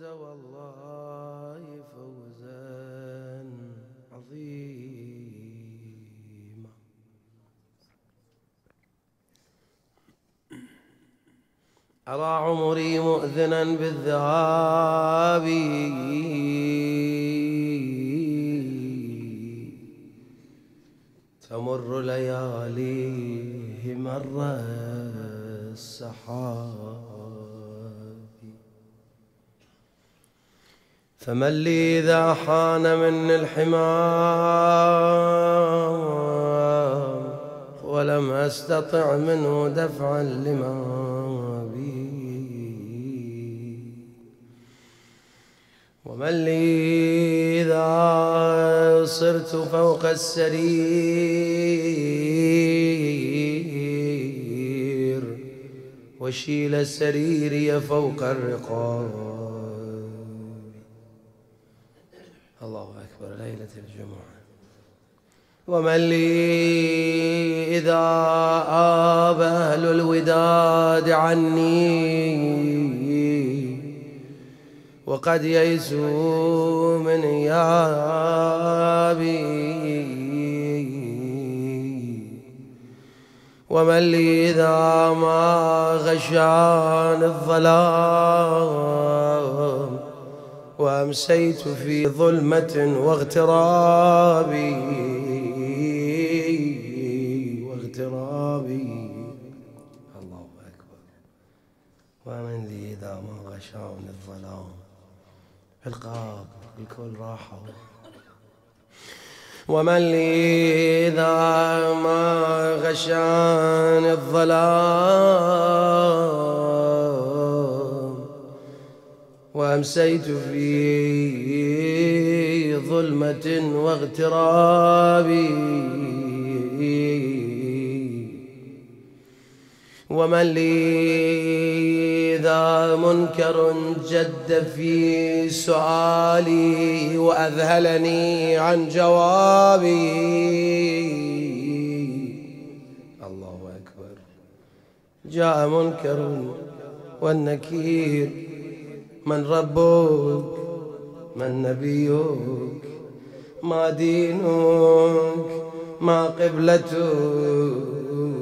والله فوزا عظيما. أرى عمري مؤذنا بالذهاب تمر لياليه مر السحاب، فمن لي إذا حان مني الحمام ولم أستطع منه دفعا لما بي، ومن لي إذا صرت فوق السرير وشيل سريري فوق الرقاب. الله أكبر ليلة الجمعة. ومن لي إذا آب أهل الوداد عني وقد يئسوا من إيابي، ومن لي إذا ما غشان الظلام وأمسيت في ظلمة واغترابي الله أكبر. ومن لي إذا ما غشان الظلام القاب الكل راحوا، ومن لي إذا ما غشان الظلام وأمسيت في ظلمة واغتراب، ومن لي إذا منكر جد في سؤالي وأذهلني عن جوابي. الله أكبر. جاء منكر والنكير، من ربك من نبيك ما دينك ما قبلتك.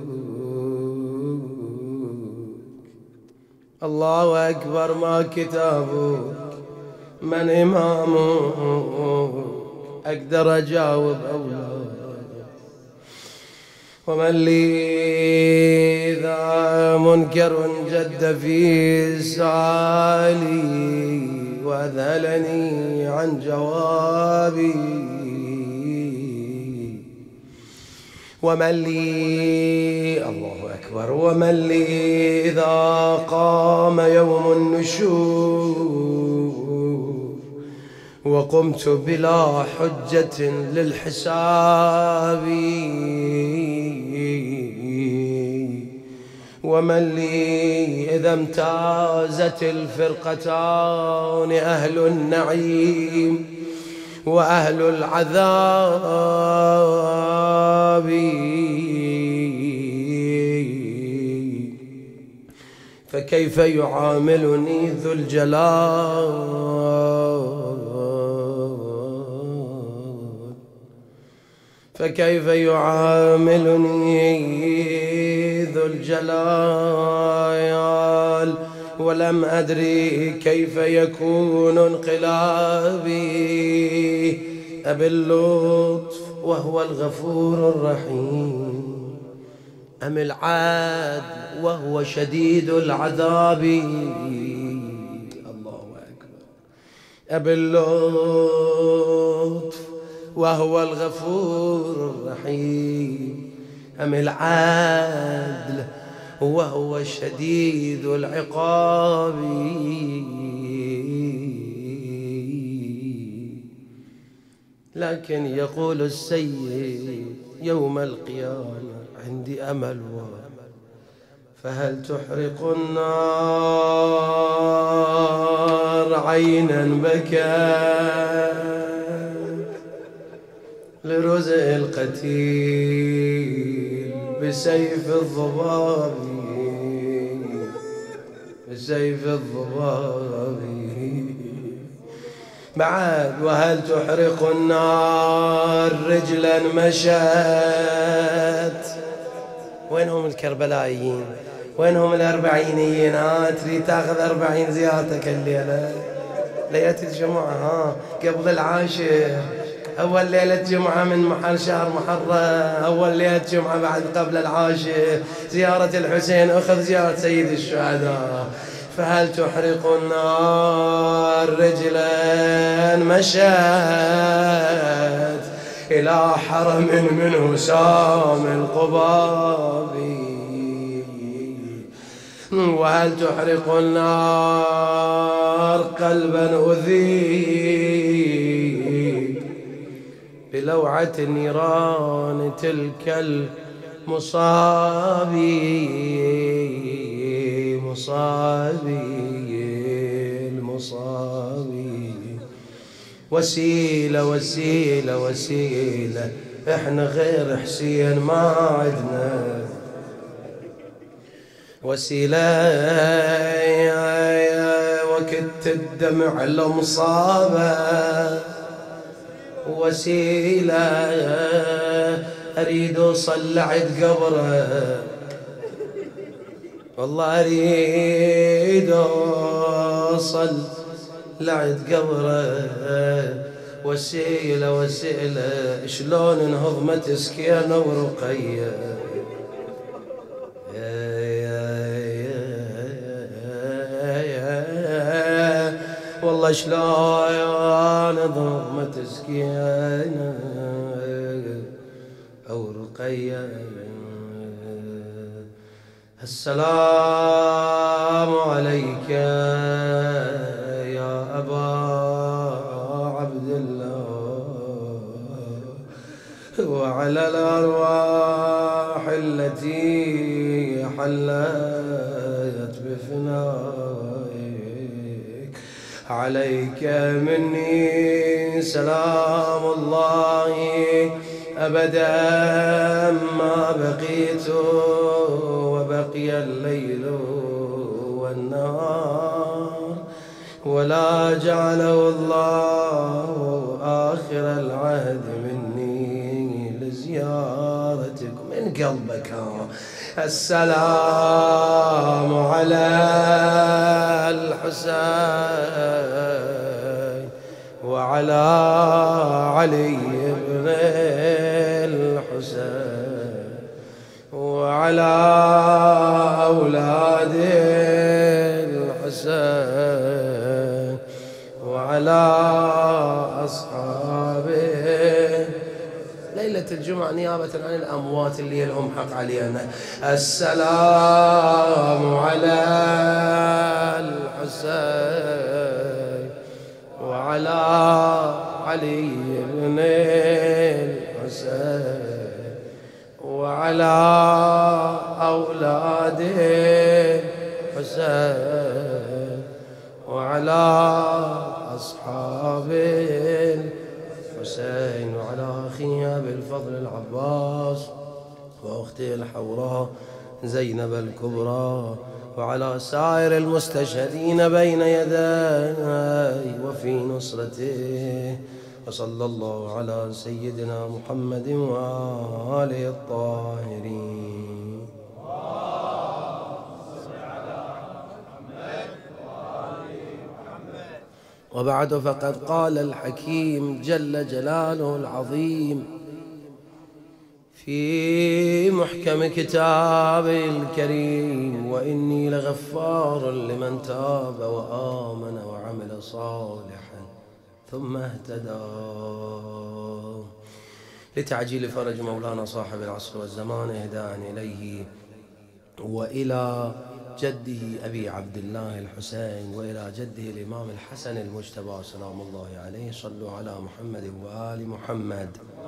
الله أكبر. ما كتابك من إمامك أقدر أجاوب أولاد. ومن لي إذا منكر جد في سؤالي وأذهلني عن جوابي، ومن لي الله أكبر. ومن لي إذا قام يوم النشور وقمت بلا حجة للحساب، ومن لي إذا امتازت الفرقتان أهل النعيم وأهل العذاب، فكيف يعاملني ذو الجلال، فكيف يعاملني ذو الجلال، ولم أدري كيف يكون انقلابي. أبي اللطف وهو الغفور الرحيم أم العاد وهو شديد العذاب. الله أكبر. أبي اللطف وهو الغفور الرحيم أم العدل وهو شديد العقاب. لكن يقول السيد يوم القيامة عندي أمل، فهل تحرق النار عينا بكت لرزق القتيل بسيف الضباب، بسيف الضبابي. بعد وهل تحرق النار رجلا مشت. وينهم الكربلائيين؟ وينهم الأربعينيين؟ تريد تاخذ 40 زيارتك الليلة، ليلة الجمعة قبل العاشر، أول ليلة جمعة من شهر محرم، أول ليلة جمعة بعد قبل العاشر، زيارة الحسين، أخذ زيارة سيد الشهداء. فهل تحرق النار رجلا مشت إلى حرم منه سام القبابي. وهل تحرق النار قلبا أذيب بلوعة النيران تلك المصابي. وسيلة وسيلة وسيلة، احنا غير حسين ما عدنا وسيلة. وكت الدمع المصابة وسيلة، أريد أوصل لعد قبره، والله أريد أوصل لعد قبره. وسيلة وسيلة، شلون انهضمت سكينة ورقية. والله شلون انهضمت سكينة أو رقية. السلام عليك يا أبا عبد الله، وعلى الأرواح التي حلت بفنائك. عليك مني سلام الله أبدا ما بقيت وبقي الليل والنهار، ولا جعله الله آخر العهد مني لزيارتك. من قلبك السلام على الحسين وعلى علي بن الحسين وعلى أولاد الحسين وعلى أصحابه. ليلة الجمعة نيابة عن الأموات اللي لهم حق علينا. السلام على الحسين وعلى علي بن الحسين وعلى أولاد الحسين وعلى أصحاب الحسين وعلى أخيها بالفضل العباس وأخته الحوراء زينب الكبرى وعلى سائر المستشهدين بين يديه وفي نصرته. وصلى الله على سيدنا محمد وآله الطاهرين. وبعد، فقد قال الحكيم جل جلاله العظيم في محكم كتابه الكريم: وإني لغفار لمن تاب وآمن وعمل صالحا ثم اهتدى. لتعجيل فرج مولانا صاحب العصر والزمان إهداء إليه وإلى جده أبي عبد الله الحسين وإلى جده الإمام الحسن المجتبى سلام الله عليه. صلوا على محمد وآل محمد.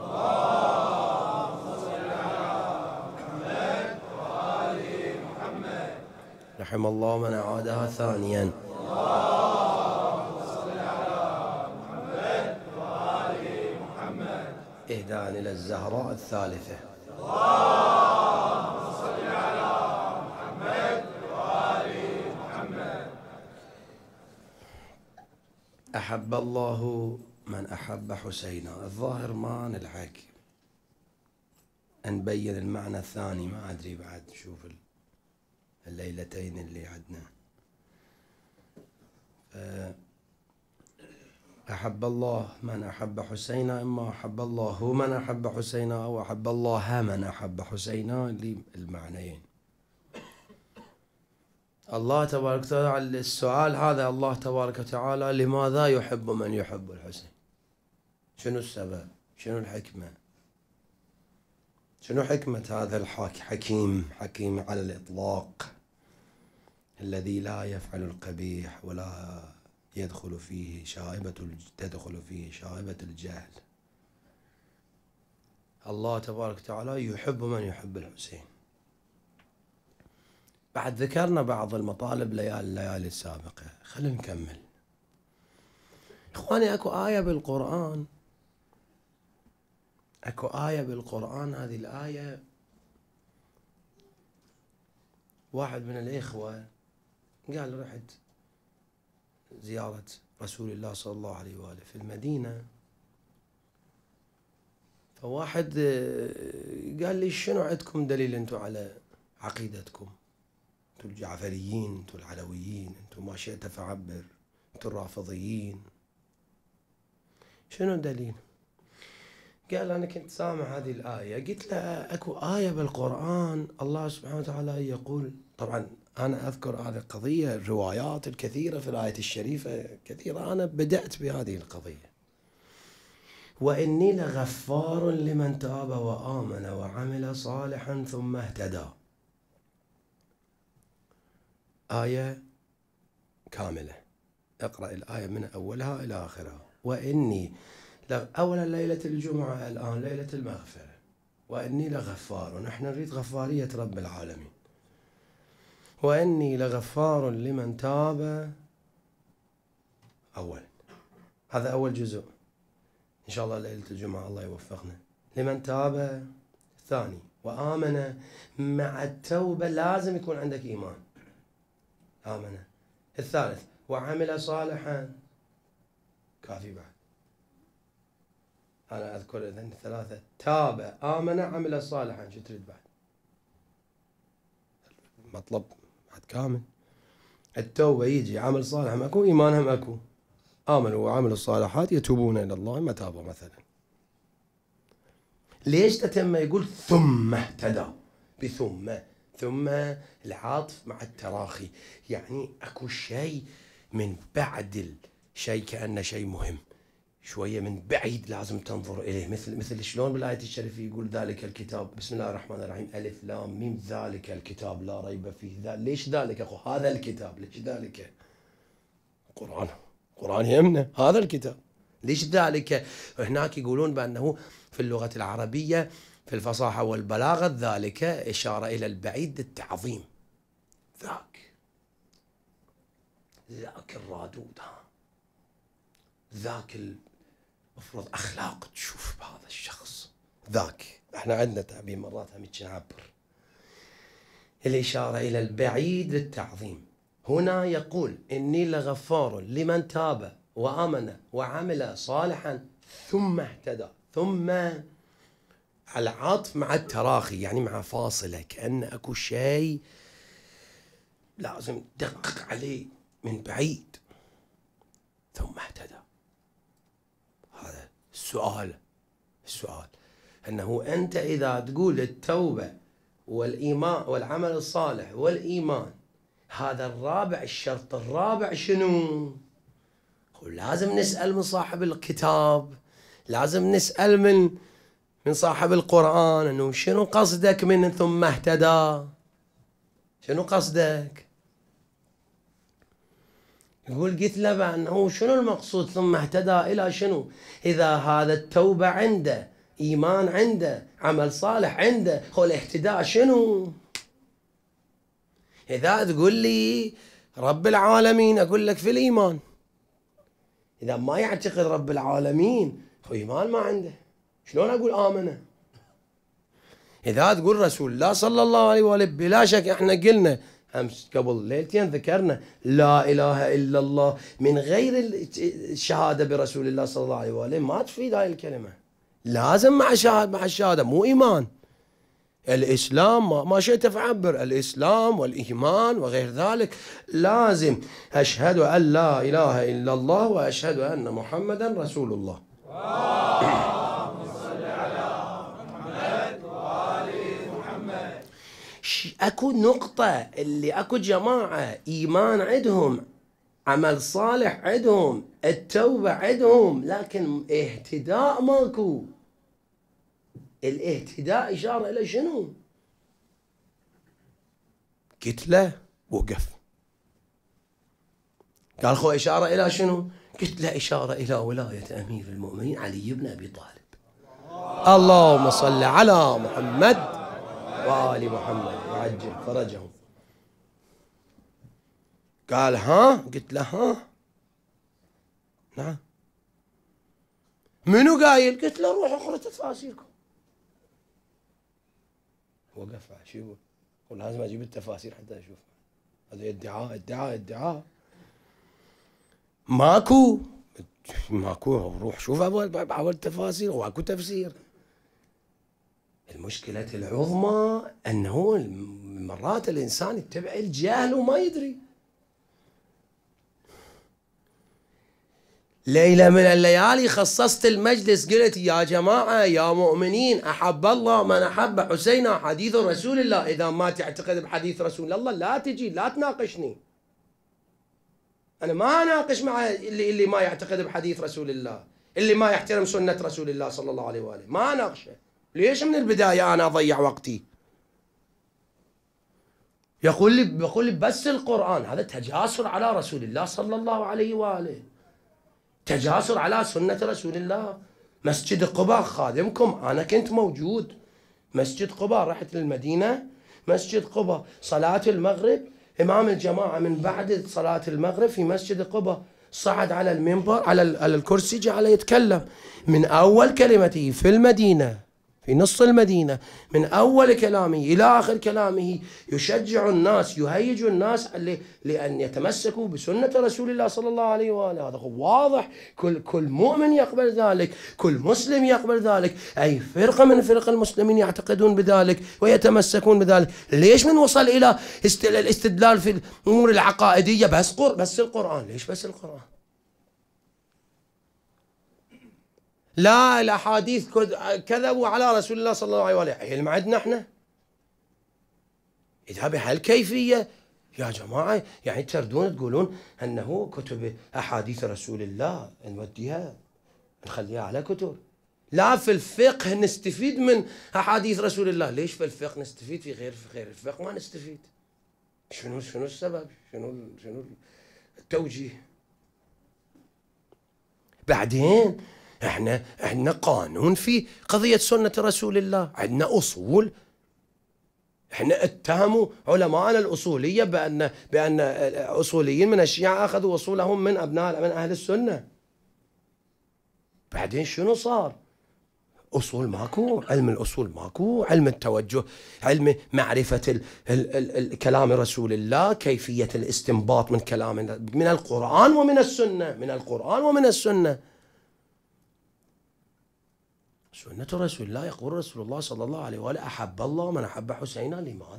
رحم الله من أعادها ثانيا. إهداء إلى الزهراء الثالثة. اللهم صل على محمد وآل محمد. أحب الله من أحب حسينا. الظاهر ما نلحق نبين المعنى الثاني، ما أدري بعد نشوف الليلتين اللي عندنا. أحب الله من أحب حسينا، إما أحب الله من أحب حسينا أو أحب الله من أحب حسينا، اللي المعنيين. الله تبارك وتعالى، السؤال هذا الله تبارك وتعالى لماذا يحب من يحب الحسين؟ شنو السبب؟ شنو الحكمة؟ شنو حكمة هذا الحكيم، حكيم على الإطلاق، الذي لا يفعل القبيح ولا تدخل فيه شائبة الجهل. الله تبارك وتعالى يحب من يحب الحسين. بعد ذكرنا بعض المطالب الليالي السابقة، خلينا نكمل. إخواني، أكو آية بالقرآن، هذه الآية واحد من الإخوة قال رحت زيارة رسول الله صلى الله عليه وآله في المدينة، فواحد قال لي شنو عندكم دليل انتم على عقيدتكم؟ انتم الجعفريين، انتم العلويين، انتم ما شئت فعبر، انتم الرافضيين، شنو الدليل؟ قال أنا كنت سامع هذه الآية. قلت له أكو آية بالقرآن الله سبحانه وتعالى يقول، طبعا أنا أذكر هذه القضية، الروايات الكثيرة في الآية الشريفة كثيرة، أنا بدأت بهذه القضية. وإني لغفار لمن تاب وآمن وعمل صالحا ثم اهتدى. آية كاملة، اقرأ الآية من أولها إلى آخرها. وإني أولا ليلة الجمعة، الآن ليلة المغفرة. وإني لغفار، ونحن نريد غفارية رب العالمين. وإني لغفار لمن تاب، أولا هذا أول جزء، إن شاء الله ليلة الجمعة الله يوفقنا. لمن تاب، ثاني وآمن. مع التوبة لازم يكون عندك إيمان، آمن. الثالث وعمل صالحا، كافي بعد. أنا أذكر إذن ثلاثة: تاب، آمن، عمل صالحا. شو تريد بعد؟ مطلب بعد كامل. التوبة يجي، عمل صالح ماكو، إيمانهم أكو، آمنوا وعملوا الصالحات يتوبون إلى الله متابا مثلا. ليش تتم يقول ثم اهتدى ثم العاطف مع التراخي، يعني أكو شيء من بعد الشيء، كأنه شيء مهم شوية من بعيد لازم تنظر إليه. مثل شلون بالآية الشريفة يقول ذلك الكتاب، بسم الله الرحمن الرحيم، ألف لام ميم، ذلك الكتاب لا ريب فيه. ليش ذلك أخو؟ هذا الكتاب. ليش ذلك؟ قرآن يمنه هذا الكتاب. ليش ذلك؟ هناك يقولون بأنه في اللغة العربية في الفصاحة والبلاغة ذلك إشارة إلى البعيد للتعظيم. ذاك الرادود، ذاك المفروض أخلاق تشوف بهذا الشخص، ذاك. احنا عندنا تعبير مرات هم نعبر الإشارة إلى البعيد للتعظيم. هنا يقول إني لغفار لمن تاب وآمن وعمل صالحا ثم اهتدى. ثم العطف مع التراخي، يعني مع فاصلة، كأن أكو شيء لازم تدقق عليه من بعيد. ثم اهتدى. هذا السؤال أنه أنت إذا تقول التوبة والإيمان والعمل الصالح والإيمان، هذا الرابع، الشرط الرابع شنو؟ لازم نسأل من صاحب الكتاب، لازم نسأل من صاحب القرآن أنه شنو قصدك من ثم اهتدى؟ شنو قصدك؟ يقول قلت له بأنه شنو المقصود ثم اهتدى إلى شنو؟ إذا هذا التوبة عنده، إيمان عنده، عمل صالح عنده، هو الاهتداء شنو؟ إذا تقول لي رب العالمين أقول لك في الإيمان. إذا ما يعتقد رب العالمين هو إيمان ما عنده، شلون أقول آمنه؟ إذا تقول رسول الله صلى الله عليه وآله، بلا شك إحنا قلنا أمس قبل ليلتين ذكرنا لا إله إلا الله من غير الشهادة برسول الله صلى الله عليه وآله ما تفيد هاي الكلمة. لازم مع الشهادة، مو إيمان. الإسلام ما شئت فعبر، الإسلام والإيمان وغير ذلك لازم أشهد أن لا إله إلا الله وأشهد أن محمدا رسول الله. اللهم صل على محمد وآل محمد. أكو نقطة اللي أكو جماعة إيمان عندهم، عمل صالح عندهم، التوبة عندهم، لكن اهتداء ماكو. الاهتداء إشارة إلى شنو؟ قلت له وقف. قال خو إشارة إلى شنو؟ قلت له إشارة إلى ولاية أمير المؤمنين علي بن أبي طالب. اللهم صل على محمد وآل محمد وعجل فرجهم. قال ها؟ قلت له ها؟ نعم. منو قايل؟ قلت له روح اقرأ تفاسيركم. وقف شو ولازم اجيب التفاسير حتى اشوف. هذا ادعاء ماكو روح شوف اول التفاسير واكو تفسير. المشكلة العظمى انه مرات الانسان يتبع الجهل وما يدري. ليلة من الليالي خصصت المجلس قلت يا جماعة يا مؤمنين أحب الله من أحب حسين حديث رسول الله. إذا ما تعتقد بحديث رسول الله لا تجي لا تناقشني. أنا ما أناقش مع اللي ما يعتقد بحديث رسول الله، اللي ما يحترم سنة رسول الله صلى الله عليه وآله، ما أناقشه. ليش من البداية أنا أضيع وقتي؟ بقول لي بس القرآن، هذا تجاسر على رسول الله صلى الله عليه وآله، تجاسر على سنة رسول الله. مسجد قباء خادمكم أنا كنت موجود. مسجد قباء رحت للمدينة، مسجد قباء صلاة المغرب، إمام الجماعة من بعد صلاة المغرب في مسجد قباء صعد على المنبر على الكرسي جعل يتكلم. من أول كلمته في المدينة في نص المدينة، من أول كلامه إلى آخر كلامه يشجع الناس يهيج الناس لأن يتمسكوا بسنة رسول الله صلى الله عليه وآله. هذا واضح، كل مؤمن يقبل ذلك، كل مسلم يقبل ذلك، أي فرقة من فرق المسلمين يعتقدون بذلك ويتمسكون بذلك. ليش من وصل إلى الاستدلال في الأمور العقائدية بس القرآن؟ ليش بس القرآن؟ لا الأحاديث كذبوا على رسول الله صلى الله عليه وآله، علم عندنا احنا. إذا بهالكيفية يا جماعة يعني تردون تقولون أنه كتب أحاديث رسول الله نوديها نخليها على كتب. لا في الفقه نستفيد من أحاديث رسول الله. ليش في الفقه نستفيد في غير الفقه ما نستفيد؟ شنو السبب؟ شنو التوجيه؟ بعدين احنا قانون في قضية سنة رسول الله، عندنا أصول. احنا اتهموا علماءنا الأصولية بأن أصوليين من الشيعة أخذوا أصولهم من أهل السنة. بعدين شنو صار؟ أصول ماكو، علم الأصول ماكو، علم التوجه، علم معرفة كلام رسول الله، كيفية الاستنباط من كلام من القرآن ومن السنة. سنة رسول الله يقول رسول الله صلى الله عليه وآله أحب الله من أحب حسينا.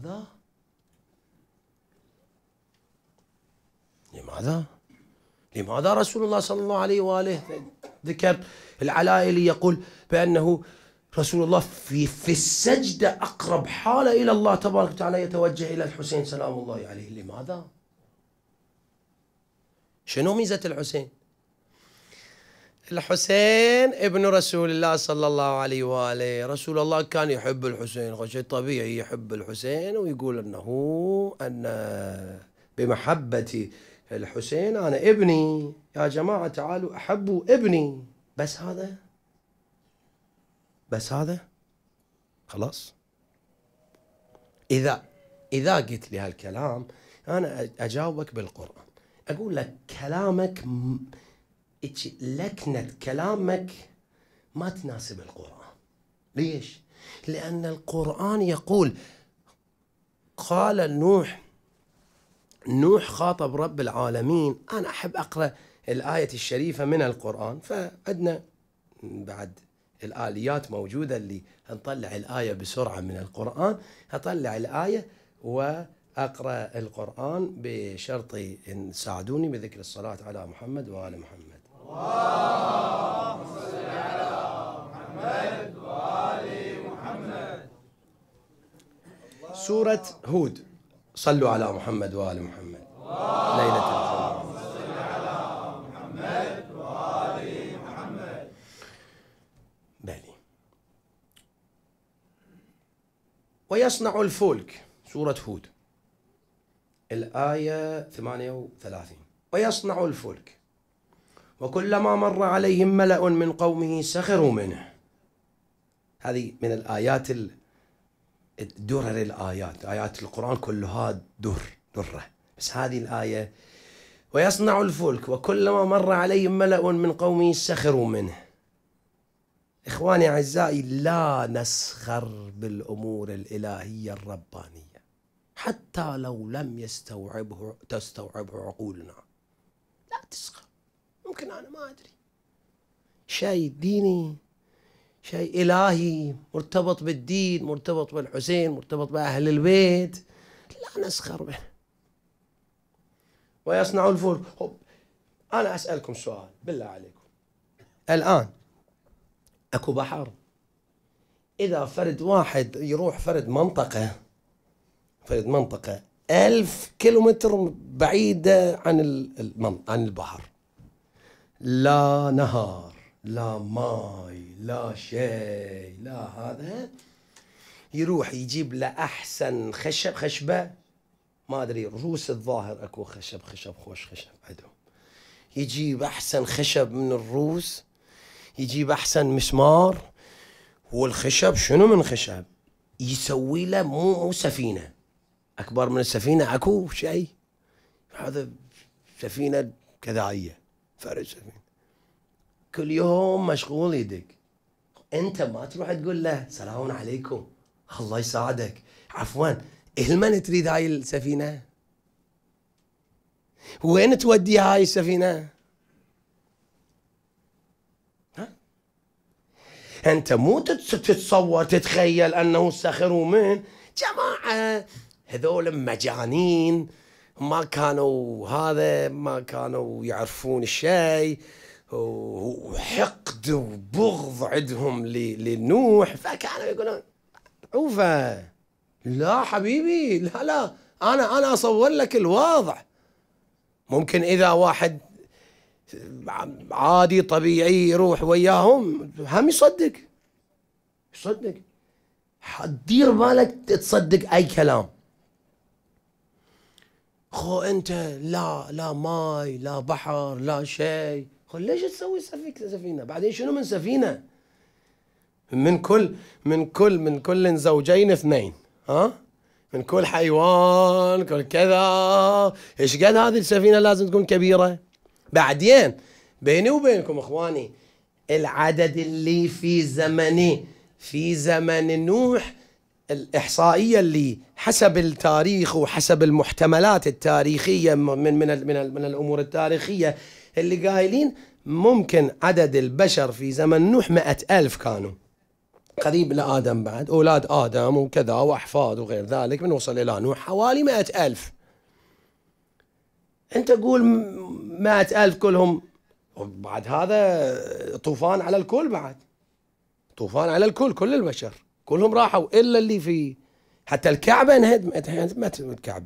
لماذا رسول الله صلى الله عليه وآله ذكر العلائلي يقول بأنه رسول الله في السجدة أقرب حالة إلى الله تبارك وتعالى يتوجه إلى الحسين سلام الله عليه. لماذا؟ شنو ميزة الحسين؟ الحسين ابن رسول الله صلى الله عليه وآله. رسول الله كان يحب الحسين، شيء طبيعي يحب الحسين ويقول أن بمحبة الحسين أنا ابني. يا جماعة تعالوا أحبوا ابني. بس هذا خلاص. إذا قلت لي هالكلام أنا أجاوبك بالقرآن، أقول لك كلامك لكنة كلامك ما تناسب القرآن. ليش؟ لأن القرآن يقول قال نوح نوح خاطب رب العالمين. أنا أحب أقرأ الآية الشريفة من القرآن، فعندنا بعد الآليات موجودة اللي نطلع الآية بسرعة من القرآن. أطلع الآية وأقرأ القرآن بشرط إن ساعدوني بذكر الصلاة على محمد وآل محمد. اللهم صل على محمد وآل محمد. سورة هود. صلوا على محمد وآل محمد. ليلة الجمعة. اللهم صل على محمد وآل محمد. بلي. ويصنع الفلك. سورة هود الآية 38. ويصنع الفلك وكلما مر عليهم ملأ من قومه سخروا منه. هذه من الآيات الدرر، الآيات آيات القرآن كلها درة، بس هذه الآية ويصنع الفلك وكلما مر عليهم ملأ من قومه سخروا منه. إخواني أعزائي، لا نسخر بالأمور الإلهية الربانية حتى لو لم تستوعبه عقولنا. لا تسخر. ممكن أنا ما أدري شيء ديني، شيء إلهي مرتبط بالدين، مرتبط بالحسين، مرتبط بأهل البيت، لا نسخر به. ويصنع الفلك. أنا أسألكم سؤال بالله عليكم، الآن أكو بحر، إذا فرد واحد يروح فرد منطقة 1000 كيلومتر بعيدة عن البحر، لا نهر لا ماي لا شيء لا هذا، يروح يجيب له أحسن خشبة، ما أدري روس الظاهر أكو خشب خوش خشب عندهم، يجيب أحسن خشب من الروس، يجيب أحسن مسمار، والخشب شنو من خشب يسوي له مو سفينة أكبر من السفينة، أكو شيء هذا سفينة كذائية، فرد سفينة كل يوم مشغول يدك. أنت ما تروح تقول له سلام عليكم الله يساعدك عفوا إلمن تريد هاي السفينة؟ وين تودي هاي السفينة؟ ها؟ أنت مو تتصور تتخيل أنه سخروا من جماعة هذول مجانين، ما كانوا يعرفون الشيء، وحقد وبغض عندهم لنوح، فكانوا يقولون عوفة. لا حبيبي، لا أنا أصور لك الواضح. ممكن إذا واحد عادي طبيعي يروح وياهم هم يصدق، دير بالك تصدق أي كلام. خو أنت لا ماي لا بحر لا شيء، خو ليش تسوي سفينة؟ بعدين شنو من سفينة؟ من كل زوجين اثنين، ها؟ من كل حيوان كل كذا، ايش قد هذه السفينة لازم تكون كبيرة؟ بعدين بيني وبينكم اخواني، العدد اللي في زمن نوح، الإحصائية اللي حسب التاريخ وحسب المحتملات التاريخية من الأمور التاريخية اللي قايلين ممكن عدد البشر في زمن نوح 100,000 كانوا، قريب لآدم بعد أولاد آدم وكذا وأحفاد وغير ذلك، بنوصل إلى نوح حوالي 100,000. أنت قول 100,000 كلهم، وبعد هذا طوفان على الكل، بعد طوفان على الكل، كل البشر كلهم راحوا إلا اللي في، حتى الكعبة هدمت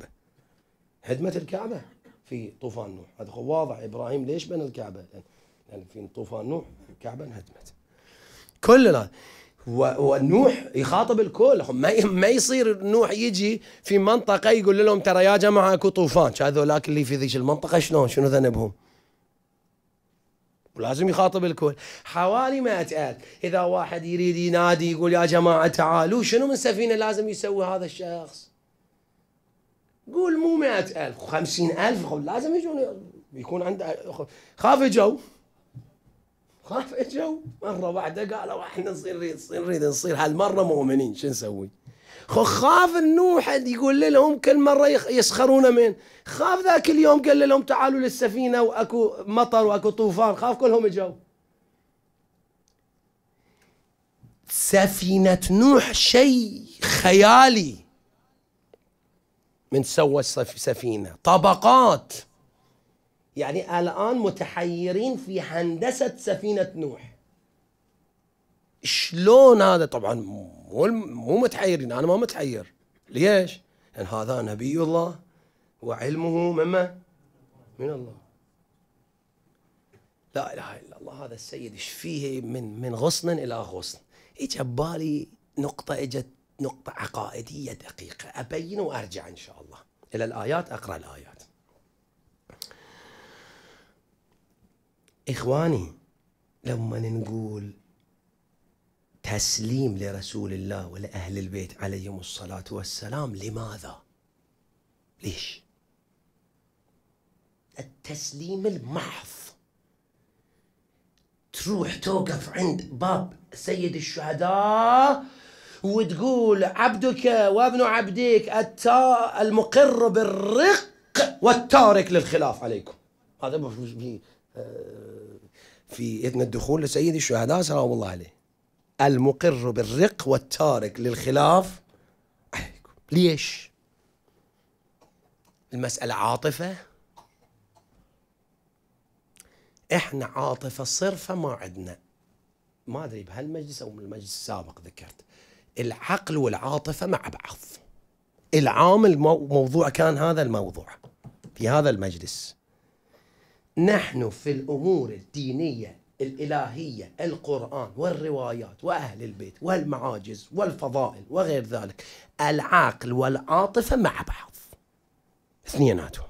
الكعبة في طوفان نوح. هذا واضح. إبراهيم ليش بنى الكعبة؟ لأن في طوفان نوح الكعبة انهدمت كلنا. ونوح يخاطب الكل، ما يصير نوح يجي في منطقة يقول لهم ترى يا جماعة اكو طوفان، هذولاك اللي في ذيك المنطقة شنو ذنبهم؟ ولازم يخاطب الكل. حوالي 100,000. إذا واحد يريد ينادي يقول يا جماعة تعالوا، شنو من سفينة لازم يسوي هذا الشخص؟ قول مو 100,000 50,000 لازم يكون عنده. خاف جو مرة واحدة قالوا احنا نريد نصير هالمرة مؤمنين، شو نسوي؟ خاف النوح يقول لهم كل مرة يسخرون من، خاف ذاك اليوم قال لهم تعالوا للسفينة وأكو مطر وأكو طوفان، خاف كلهم اجوا. سفينة نوح شيء خيالي. من سوى سفينة طبقات، يعني الآن متحيرين في هندسة سفينة نوح. شلون هذا؟ طبعا مو متحيرين، أنا ما متحير. ليش؟ لأن هذا نبي الله وعلمه من الله. لا إله إلا الله. هذا السيد إيش فيه من غصن إلى غصن. إجا ببالي نقطة، إجت نقطة عقائدية دقيقة أبين وأرجع إن شاء الله إلى الآيات، أقرأ الآيات. إخواني، لما نقول تسليم لرسول الله ولأهل البيت عليهم الصلاة والسلام، لماذا؟ ليش؟ التسليم المحض. تروح توقف عند باب سيد الشهداء وتقول عبدك وابن عبدك المقر بالرق والتارك للخلاف عليكم. هذا في إذن الدخول لسيد الشهداء سلام الله عليه. المقر بالرق والتارك للخلاف عليكم. ليش؟ المسألة عاطفة. احنا عاطفة صرفة ما عندنا. ما ادري بهالمجلس او من المجلس السابق ذكرت العقل والعاطفة مع بعض. العامل موضوع كان هذا الموضوع في هذا المجلس. نحن في الامور الدينية الالهية، القرآن والروايات واهل البيت والمعاجز والفضائل وغير ذلك، العقل والعاطفة مع بعض اثنيناتهم.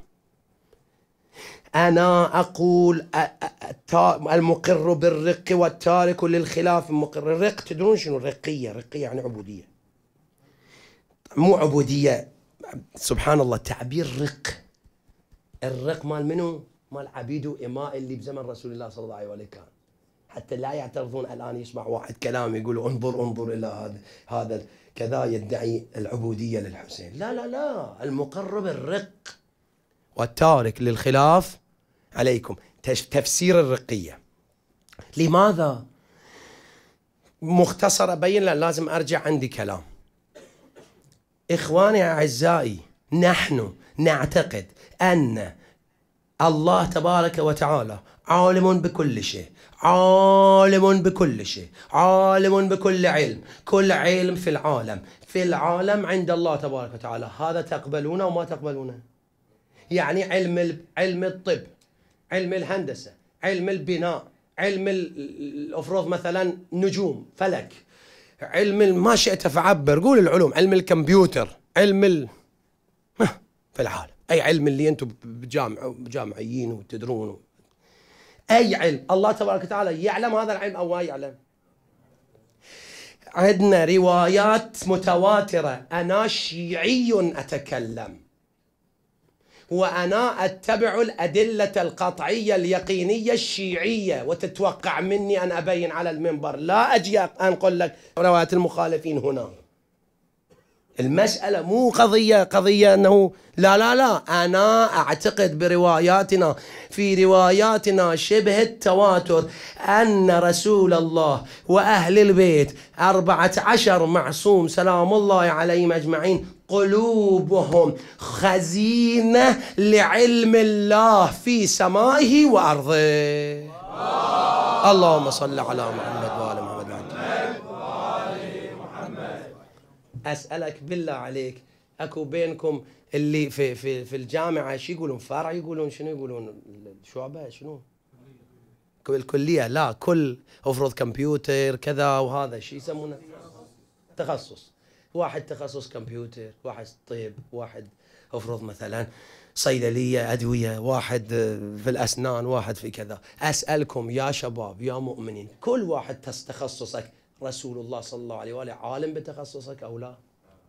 أنا أقول المقر بالرق والتارك للخلاف. المقر الرق، تدرون شنو الرقية؟ رقية يعني عبودية، مو عبودية. سبحان الله، تعبير رق. الرق مال منو؟ مال عبيد وإماء اللي بزمن رسول الله صلى الله عليه وسلم كان. حتى لا يعترضون الآن يسمع واحد كلام يقول انظر إلى هذا كذا يدعي العبودية للحسين. لا لا لا، المقر بالرق والتارك للخلاف عليكم. تفسير الرقية. لماذا؟ مختصر أبين، لازم أرجع عندي كلام. إخواني أعزائي، نحن نعتقد أن الله تبارك وتعالى عالم بكل شيء، عالم بكل شيء، عالم بكل علم. كل علم في العالم عند الله تبارك وتعالى. هذا تقبلونه وما تقبلونه؟ يعني علم الطب، علم الهندسة، علم البناء، علم الأفرض مثلا نجوم فلك، علم ما شئت فعبر، قول العلوم، علم الكمبيوتر، علم في العالم، أي علم اللي أنتم جامعيين وتدرون، أي علم الله تبارك وتعالى يعلم هذا العلم أو ما يعلم. عندنا روايات متواترة. أنا شيعي أتكلم وأنا أتبع الأدلة القطعية اليقينية الشيعية، وتتوقع مني أن أبين على المنبر، لا أجي أنقل لك روايات المخالفين هنا. المسألة مو قضية أنه لا، أنا أعتقد برواياتنا، في رواياتنا شبه التواتر أن رسول الله وأهل البيت 14 معصوم سلام الله عليهم أجمعين قلوبهم خزينة لعلم الله في سمائه وأرضه. اللهم صل على محمد وآل محمد. أسألك بالله عليك، أكو بينكم اللي في الجامعة شو يقولون؟ فرع يقولون؟ شنو يقولون؟ الشعبة شنو؟ الكلية؟ لا، كل أفرض كمبيوتر كذا وهذا شو يسمونه؟ تخصص. واحد تخصص كمبيوتر، واحد طب، واحد أفرض مثلا صيدلية أدوية، واحد في الأسنان، واحد في كذا. أسألكم يا شباب يا مؤمنين، كل واحد تخصصك، رسول الله صلى الله عليه وآله عالم بتخصصك أو لا؟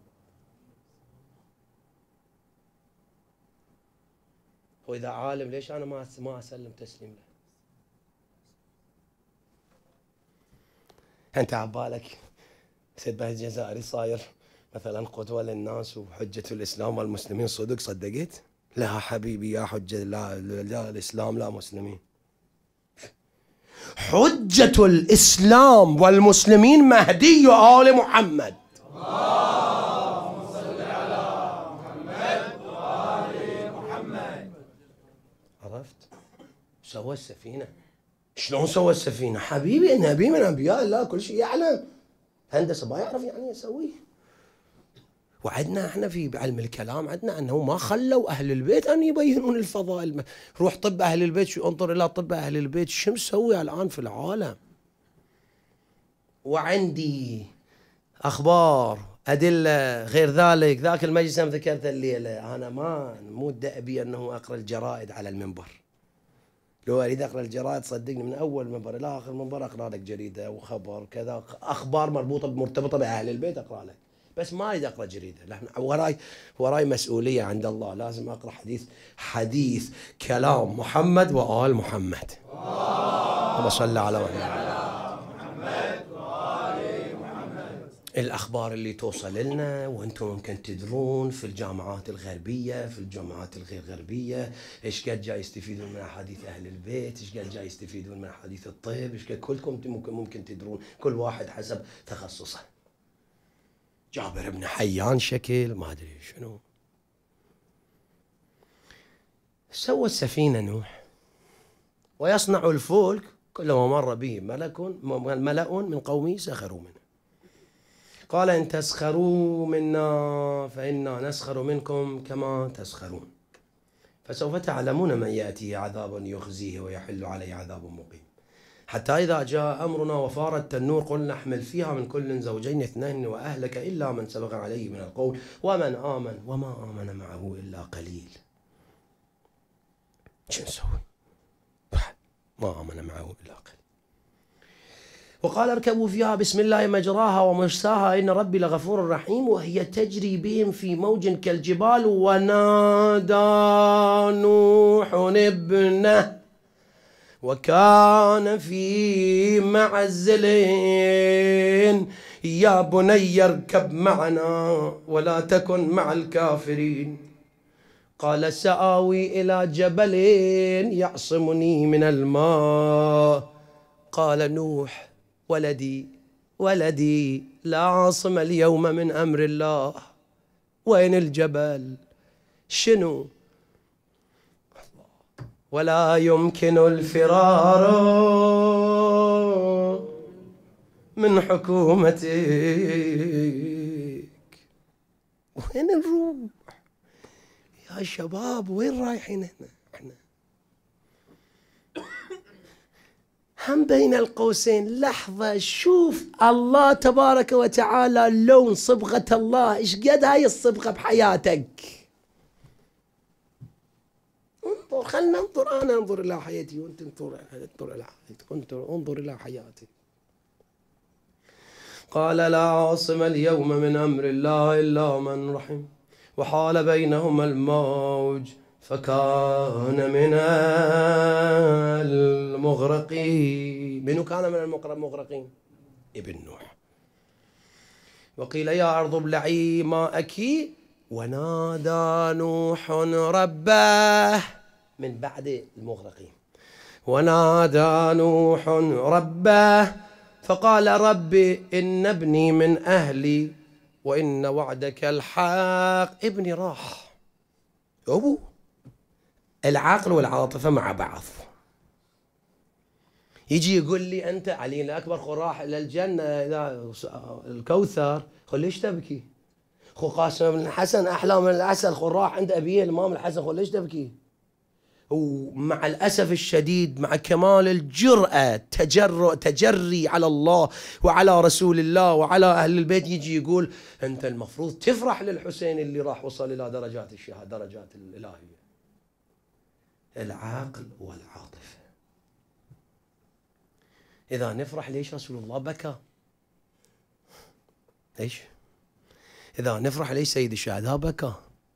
وإذا عالم ليش أنا ما أسلم تسليم له؟ أنت عبالك سيد بهي الجزائري صاير مثلا قدوة للناس وحجة الإسلام والمسلمين صدق صدقت؟ لا حبيبي يا حجة، لا الإسلام لا مسلمين. حجة الإسلام والمسلمين مهدي آل محمد. اللهم صل على محمد وآل محمد. عرفت؟ سوى السفينة. شلون سوى السفينة؟ حبيبي نبي من أنبياء الله كل شيء يعلم، هندسة ما يعرف يعني يسويه. وعدنا احنا في علم الكلام عندنا انه ما خلوا اهل البيت ان يبينون الفضائل. روح طب اهل البيت، شو انظر الى طب اهل البيت شو مسوي الان في العالم. وعندي اخبار ادله غير ذلك. ذاك المجلس انا ذكرته الليله، انا مو دأبي انه اقرا الجرائد على المنبر. لو اريد اقرا الجرائد صدقني من اول منبر الى اخر منبر اقرا لك جريده وخبر كذا، اخبار مرتبطه باهل البيت اقرا لك، بس ما اريد اقرا جريده. لان وراي مسؤوليه عند الله، لازم اقرا حديث كلام محمد وآل محمد. اللهم صل على محمد وآل محمد. الاخبار اللي توصل لنا وانتم ممكن تدرون في الجامعات الغربيه، في الجامعات الغير غربيه، ايش قد جاي يستفيدون من احاديث اهل البيت، ايش قد جاي يستفيدون من احاديث الطب، ايش قد كلكم ممكن تدرون، كل واحد حسب تخصصه. جابر بن حيان شكل ما ادري شنو. سوى السفينه نوح ويصنع الفلك، كلما مر به ملأ من قومه سخروا منه. قال إن تسخروا منا فإنا نسخر منكم كما تسخرون، فسوف تعلمون من يأتيه عذاب يخزيه ويحل عليه عذاب مقيم، حتى إذا جاء أمرنا وفار التنور قل نحمل فيها من كل زوجين اثنين وأهلك إلا من سبق عليه من القول ومن آمن وما آمن معه إلا قليل. شو نسوي؟ ما آمن معه إلا قليل. وقال اركبوا فيها بسم الله مجراها ومرساها إن ربي لغفور رحيم وهي تجري بهم في موج كالجبال ونادى نوح ابنه وكان في معزل يا بني اركب معنا ولا تكن مع الكافرين. قال سآوي إلى جبل يعصمني من الماء. قال نوح ولدي لا عاصم اليوم من أمر الله. وين الجبل؟ شنو؟ ولا يمكن الفرار من حكومتك. وين نروح يا شباب؟ وين رايحين احنا؟ هم بين القوسين لحظة، شوف الله تبارك وتعالى لون صبغة الله، ايش قد هاي الصبغة بحياتك؟ انظر، خلنا ننظر، انا انظر الى حياتي وانت انظر الى حياتك، انظر الى حياتي. قال لا عاصم اليوم من امر الله الا من رحم وحال بينهما الموج فكان من المغرقين. منو كان من المغرقين؟ ابن نوح. وقيل يا أرض ابلعي ماءك ونادى نوح ربه من بعد المغرقين. ونادى نوح ربه فقال رب إن ابني من أهلي وإن وعدك الحق. ابني راح. أبو العقل والعاطفة مع بعض. يجي يقول لي أنت علي الأكبر خو راح إلى الجنة إذا الكوثر، خو ليش تبكي؟ خو قاسم بن الحسن أحلى من العسل، خو راح عند أبيه الإمام الحسن، خو ليش تبكي؟ ومع الأسف الشديد مع كمال الجرأة تجري على الله وعلى رسول الله وعلى أهل البيت، يجي يقول أنت المفروض تفرح للحسين اللي راح وصل إلى درجات الشهادة، درجات الإلهية. العقل والعاطفة. إذا نفرح ليش رسول الله بكى؟ ليش؟ إذا نفرح ليش سيد الشهداء بكى؟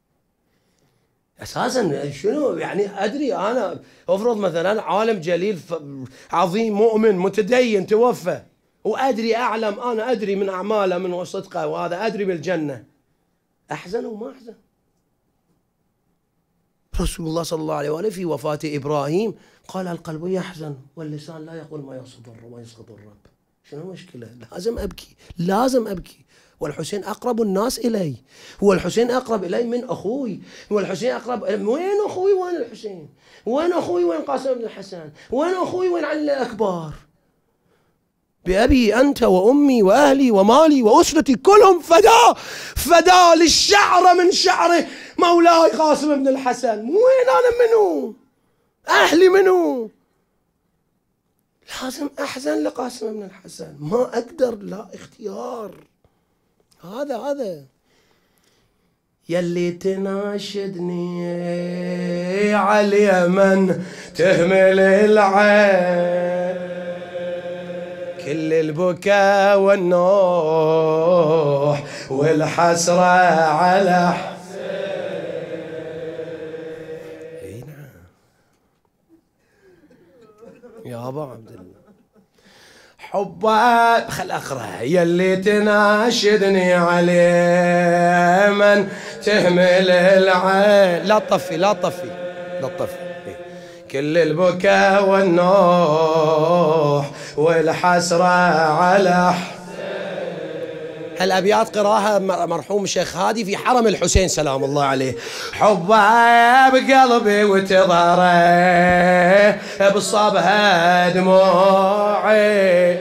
أساسا شنو يعني؟ أدري أنا أفرض مثلا عالم جليل عظيم مؤمن متدين توفى وأدري أعلم، أنا أدري من أعماله من صدقه، وهذا أدري بالجنة، أحزن وما أحزن؟ رسول الله صلى الله عليه وآله في وفاة إبراهيم قال القلب يحزن واللسان لا يقول ما يسخط الرب. شنو المشكلة؟ لازم أبكي، لازم أبكي. والحسين أقرب الناس إلي، هو الحسين أقرب إلي من أخوي، هو الحسين أقرب. وين أخوي؟ وين الحسين؟ وين أخوي؟ وين قاسم بن الحسن؟ وين أخوي؟ وين علي الأكبر؟ بأبي أنت وأمي وأهلي ومالي وأسرتي كلهم فدا للشعر من شعره مولاي قاسم بن الحسن. وين أنا منه؟ أهلي منه؟ لازم أحزن لقاسم بن الحسن، ما أقدر، لا اختيار. هذا يلي تناشدني على اليمن تهمل العين، كل البكاء والنوح والحسرة على حسين. اي نعم يا ابا عبد الله، حبك خل اقرا. يلي تناشدني عليه من تهمل العين، لا تطفي لا تطفي لا تطفي. كل البكاء والنوح والحسرة على حسين. هالأبيات قراها مرحوم الشيخ هادي في حرم الحسين سلام الله عليه. حبها بقلبي وتظهره بصابها دموعي،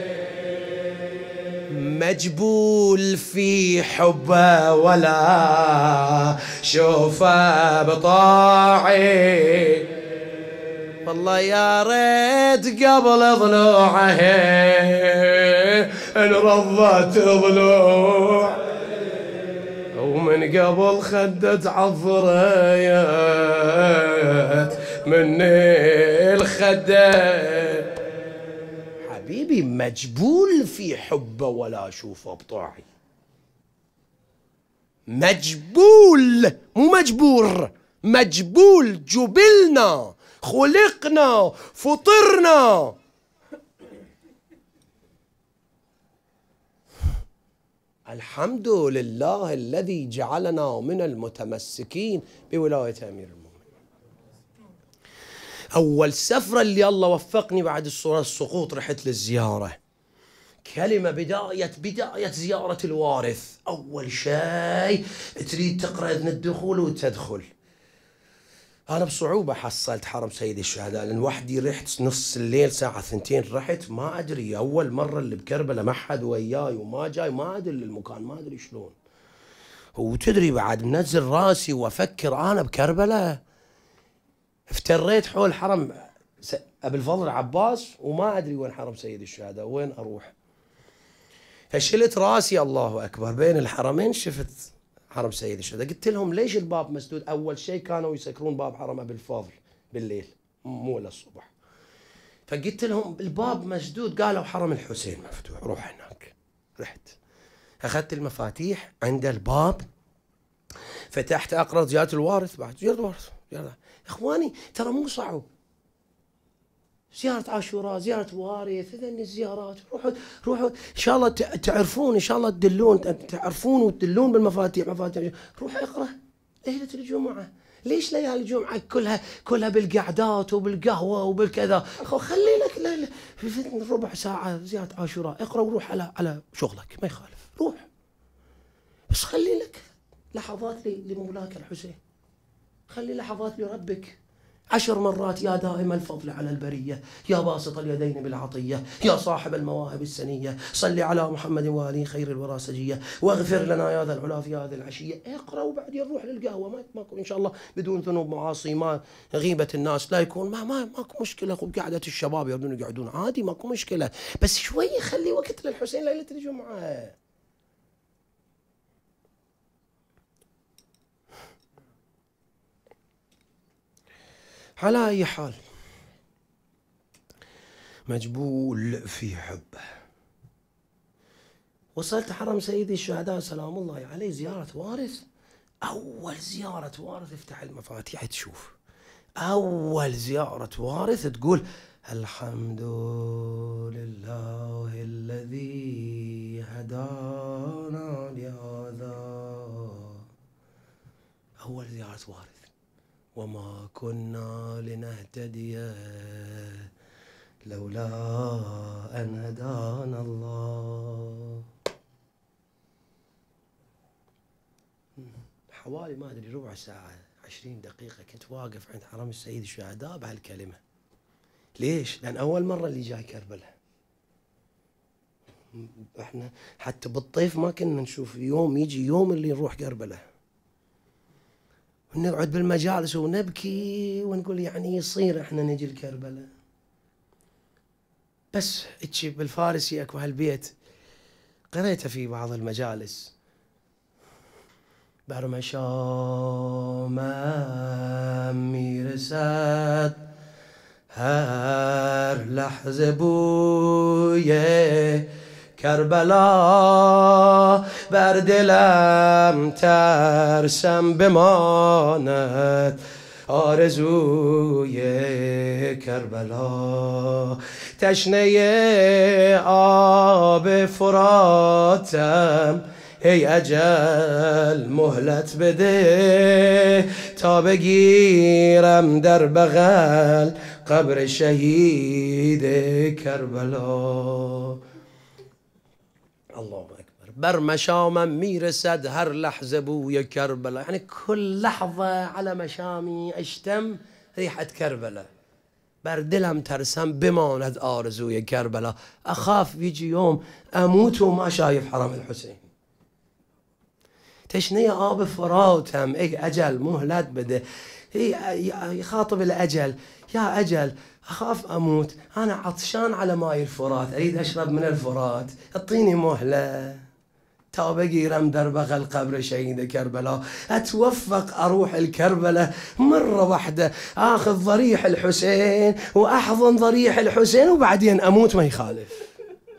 مجبول في حبه ولا شوفه بطاعي. والله يا ريت قبل ضلوعه انرضت ضلوع، ومن قبل خدت عفريت مني الخدة. حبيبي مجبول في حبه ولا اشوفه بطاعي، مجبول مو مجبور، مجبول. جبلنا، خلقنا، فطرنا. الحمد لله الذي جعلنا من المتمسكين بولاية أمير المؤمنين. أول سفرة اللي الله وفقني بعد السقوط رحت للزيارة. كلمة بداية زيارة الوارث. أول شيء تريد تقرأ إذن الدخول وتدخل. أنا بصعوبة حصلت حرم سيد الشهداء، لأن وحدي رحت نص الليل ساعة 2 رحت، ما أدري أول مرة اللي بكربلاء ما حد وياي وما جاي، ما أدري المكان، ما أدري شلون. وتدري بعد منزل راسي وأفكر أنا بكربلاء. افتريت حول حرم أبي الفضل عباس وما أدري وين حرم سيد الشهداء، وين أروح. فشلت راسي الله أكبر بين الحرمين، شفت حرم سيد الشهداء. قلت لهم ليش الباب مسدود؟ أول شيء كانوا يسكرون باب حرم أبي الفضل بالليل مو للصبح. فقلت لهم الباب مسدود، قالوا حرم الحسين مفتوح، روح هناك. رحت أخذت المفاتيح عند الباب، فتحت أقرأ زيارة الوارث. بعد زيارة الوارث يا إخواني ترى مو صعب، زيارة عاشوراء، زيارة وارث، هذين الزيارات. روحوا إن شاء الله تعرفون، إن شاء الله تدلون، تعرفون وتدلون بالمفاتيح. مفاتيح روح اقرأ ليلة الجمعة. ليش ليالي الجمعة كلها بالقعدات وبالقهوة وبالكذا؟ خلي لك ربع ساعة زيارة عاشوراء، اقرأ وروح على شغلك، ما يخالف، روح. بس خلي لك لحظات لمولاك الحسين، خلي لحظات لربك. 10 مرات يا دائم الفضل على البرية، يا باسط اليدين بالعطية، يا صاحب المواهب السنية، صل على محمد وآله خير الورى سجية، واغفر لنا يا ذا العلا في هذه العشية. اقرأ وبعدين روح للقهوة. ماكو إن شاء الله بدون ذنوب معاصي، ما غيبة الناس لا يكون، ماكو مشكلة. قعدة الشباب يردون يقعدون عادي، ماكو مشكلة. بس شوي خلي وقت للحسين ليلة الجمعة. على أي حال مجبول في حبه. وصلت حرم سيدي الشهداء سلام الله عليه، زيارة وارث. أول زيارة وارث افتح المفاتيح تشوف، أول زيارة وارث تقول الحمد لله الذي هدانا لهذا. أول زيارة وارث. وما كنا لنهتدي لولا أن هدانا الله. حوالي ما أدري ربع ساعة 20 دقيقة كنت واقف عند حرم السيد الشهداء بهالكلمة. ليش؟ لأن أول مرة اللي جاي كربلاء. احنا حتى بالطيف ما كنا نشوف يوم يجي يوم اللي نروح كربلاء. ونقعد بالمجالس ونبكي ونقول يعني يصير احنا نجي لكربلاء. بس اتشي بالفارسي اكو هالبيت قريته في بعض المجالس. برمشا میرسد هر لحظه بوی کربلا، بر دلم ترسم بماند آرزوی کربلا. تشنه آب فراتم ای اجل مهلت بده، تا بگیرم در بغل قبر شهید کربلا. الله اکبر. بر مشامم میرسد هر لحظه بوی کربلا، یعنی كل لحظه على مشامی اشتم ريحه کربلا. بر دلم ترسم بماند آرزوی کربلا. اخاف يجي يوم اموت وما شايف حرم الحسين. تشنية آب فراتم اي اجل مهلت بده. يخاطب الاجل، يا اجل اخاف اموت، انا عطشان على ماي الفرات، اريد اشرب من الفرات، اعطيني مهله تا بقيرم در بغل قبر شهيد كربلاء. اتوفق اروح الكربلاء مره واحده، اخذ ضريح الحسين واحضن ضريح الحسين وبعدين اموت ما يخالف.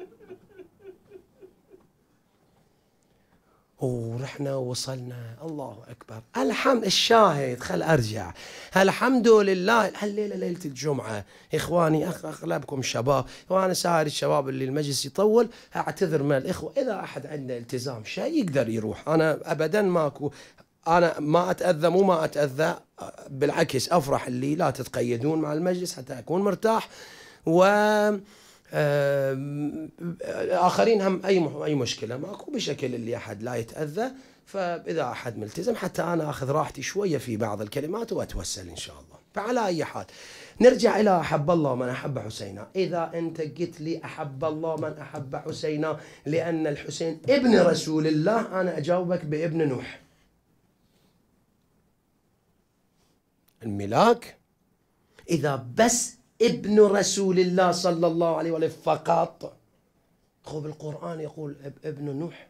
ورحنا ووصلنا. الله أكبر. الحمد الشاهد. خل أرجع. الحمد لله. هالليلة ليلة الجمعة إخواني، أغلبكم شباب وأنا سائر الشباب اللي المجلس يطول أعتذر من الإخوة. إذا أحد عنده التزام شيء يقدر يروح، أنا أبدا ماكو، أنا ما أتأذى، مو ما أتأذى، بالعكس أفرح اللي لا تتقيدون مع المجلس حتى أكون مرتاح. و آخرين هم أي مشكلة ماكو، بشكل اللي أحد لا يتأذى. فإذا أحد ملتزم حتى أنا أخذ راحتي شوية في بعض الكلمات وأتوسل إن شاء الله. فعلى أي حال نرجع إلى أحب الله من أحب حسينا. إذا أنت قلت لي أحب الله من أحب حسينا لأن الحسين ابن رسول الله، أنا أجاوبك بابن نوح. الملاك إذا بس ابن رسول الله صلى الله عليه وسلم فقط. خب القرآن يقول ابن نوح.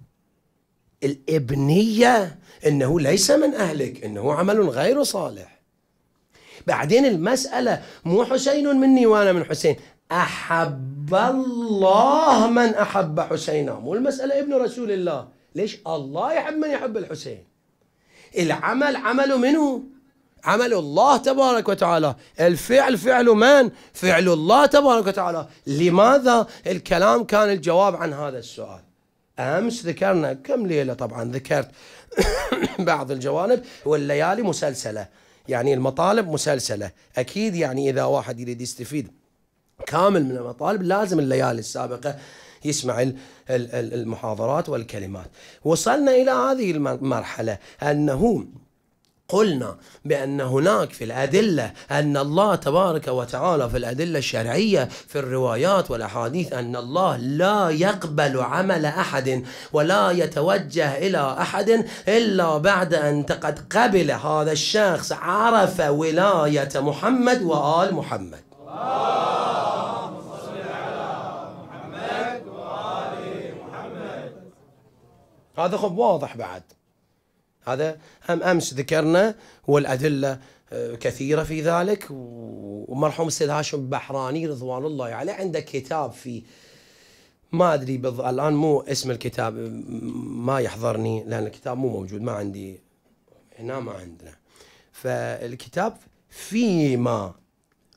الابنية إنه ليس من أهلك، إنه عمل غير صالح. بعدين المسألة مو حسين مني وأنا من حسين، أحب الله من أحب حسينا، مو المسألة ابن رسول الله. ليش؟ الله يحب من يحب الحسين. العمل عمل منه، عمل الله تبارك وتعالى. الفعل فعل من؟ فعل الله تبارك وتعالى. لماذا؟ الكلام كان الجواب عن هذا السؤال. أمس ذكرنا كم ليلة، طبعا ذكرت بعض الجوانب، والليالي مسلسلة، يعني المطالب مسلسلة أكيد. يعني إذا واحد يريد يستفيد كامل من المطالب لازم الليالي السابقة يسمع المحاضرات والكلمات. وصلنا إلى هذه المرحلة أنه قلنا بأن هناك في الأدلة أن الله تبارك وتعالى في الأدلة الشرعية في الروايات والأحاديث أن الله لا يقبل عمل أحد ولا يتوجه إلى أحد إلا بعد أن قد قبل هذا الشخص، عرف ولاية محمد وآل محمد. اللهم صل على محمد وآل محمد. هذا خب واضح بعد. هذا أمس ذكرنا والأدلة كثيرة في ذلك. ومرحوم السيد هاشم بحراني رضوان الله عليه عنده كتاب في، ما أدري الآن مو اسم الكتاب ما يحضرني لأن الكتاب مو موجود، ما عندي هنا، ما عندنا. فالكتاب فيما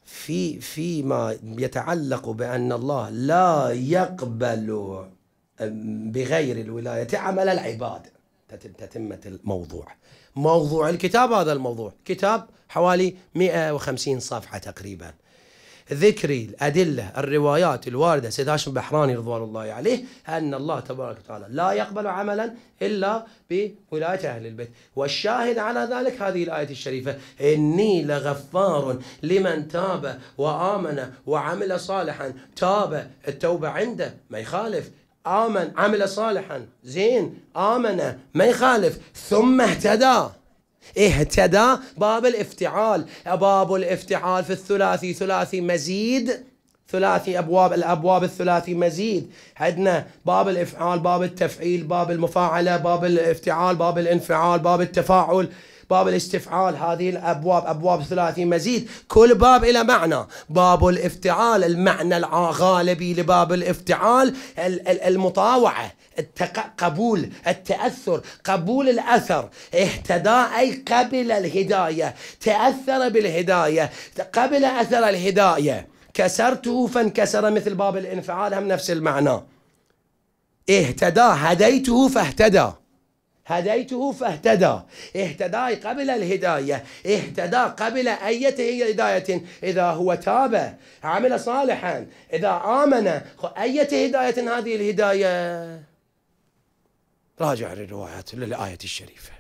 فيما يتعلق بأن الله لا يقبل بغير الولاية عمل العباد، تتمة الموضوع. موضوع الكتاب هذا الموضوع، كتاب حوالي 150 صفحة تقريبا، ذكري الأدلة الروايات الواردة سيد هاشم بحراني رضوان الله عليه أن الله تبارك وتعالى لا يقبل عملا إلا بولاية أهل البيت. والشاهد على ذلك هذه الآية الشريفة: إني لغفار لمن تاب وآمن وعمل صالحا. تاب، التوبة عنده ما يخالف، آمن عمل صالحا زين، آمن ما يخالف، ثم اهتدى. اهتدى باب الافتعال، باب الافتعال في الثلاثي، ثلاثي مزيد، ثلاثي أبواب، الأبواب الثلاثي مزيد. عندنا باب الإفعال، باب التفعيل، باب المفاعلة، باب الافتعال، باب الانفعال، باب التفاعل، باب الاستفعال. هذه الأبواب أبواب ثلاثي مزيد، كل باب إلى معنى. باب الافتعال المعنى الغالبي لباب الافتعال المطاوعة، قبول التأثر، قبول الأثر. اهتدى أي قبل الهداية، تأثر بالهداية، قبل أثر الهداية. كسرته فانكسر، مثل باب الانفعال هم نفس المعنى. اهتدى، هديته فاهتدى، هديته فاهتدى. اهتدى قبل الهداية، اهتدى قبل أية هداية. إذا هو تاب عمل صالحا، إذا آمن، أية هداية هذه الهداية؟ راجع الروايات للآية الشريفة.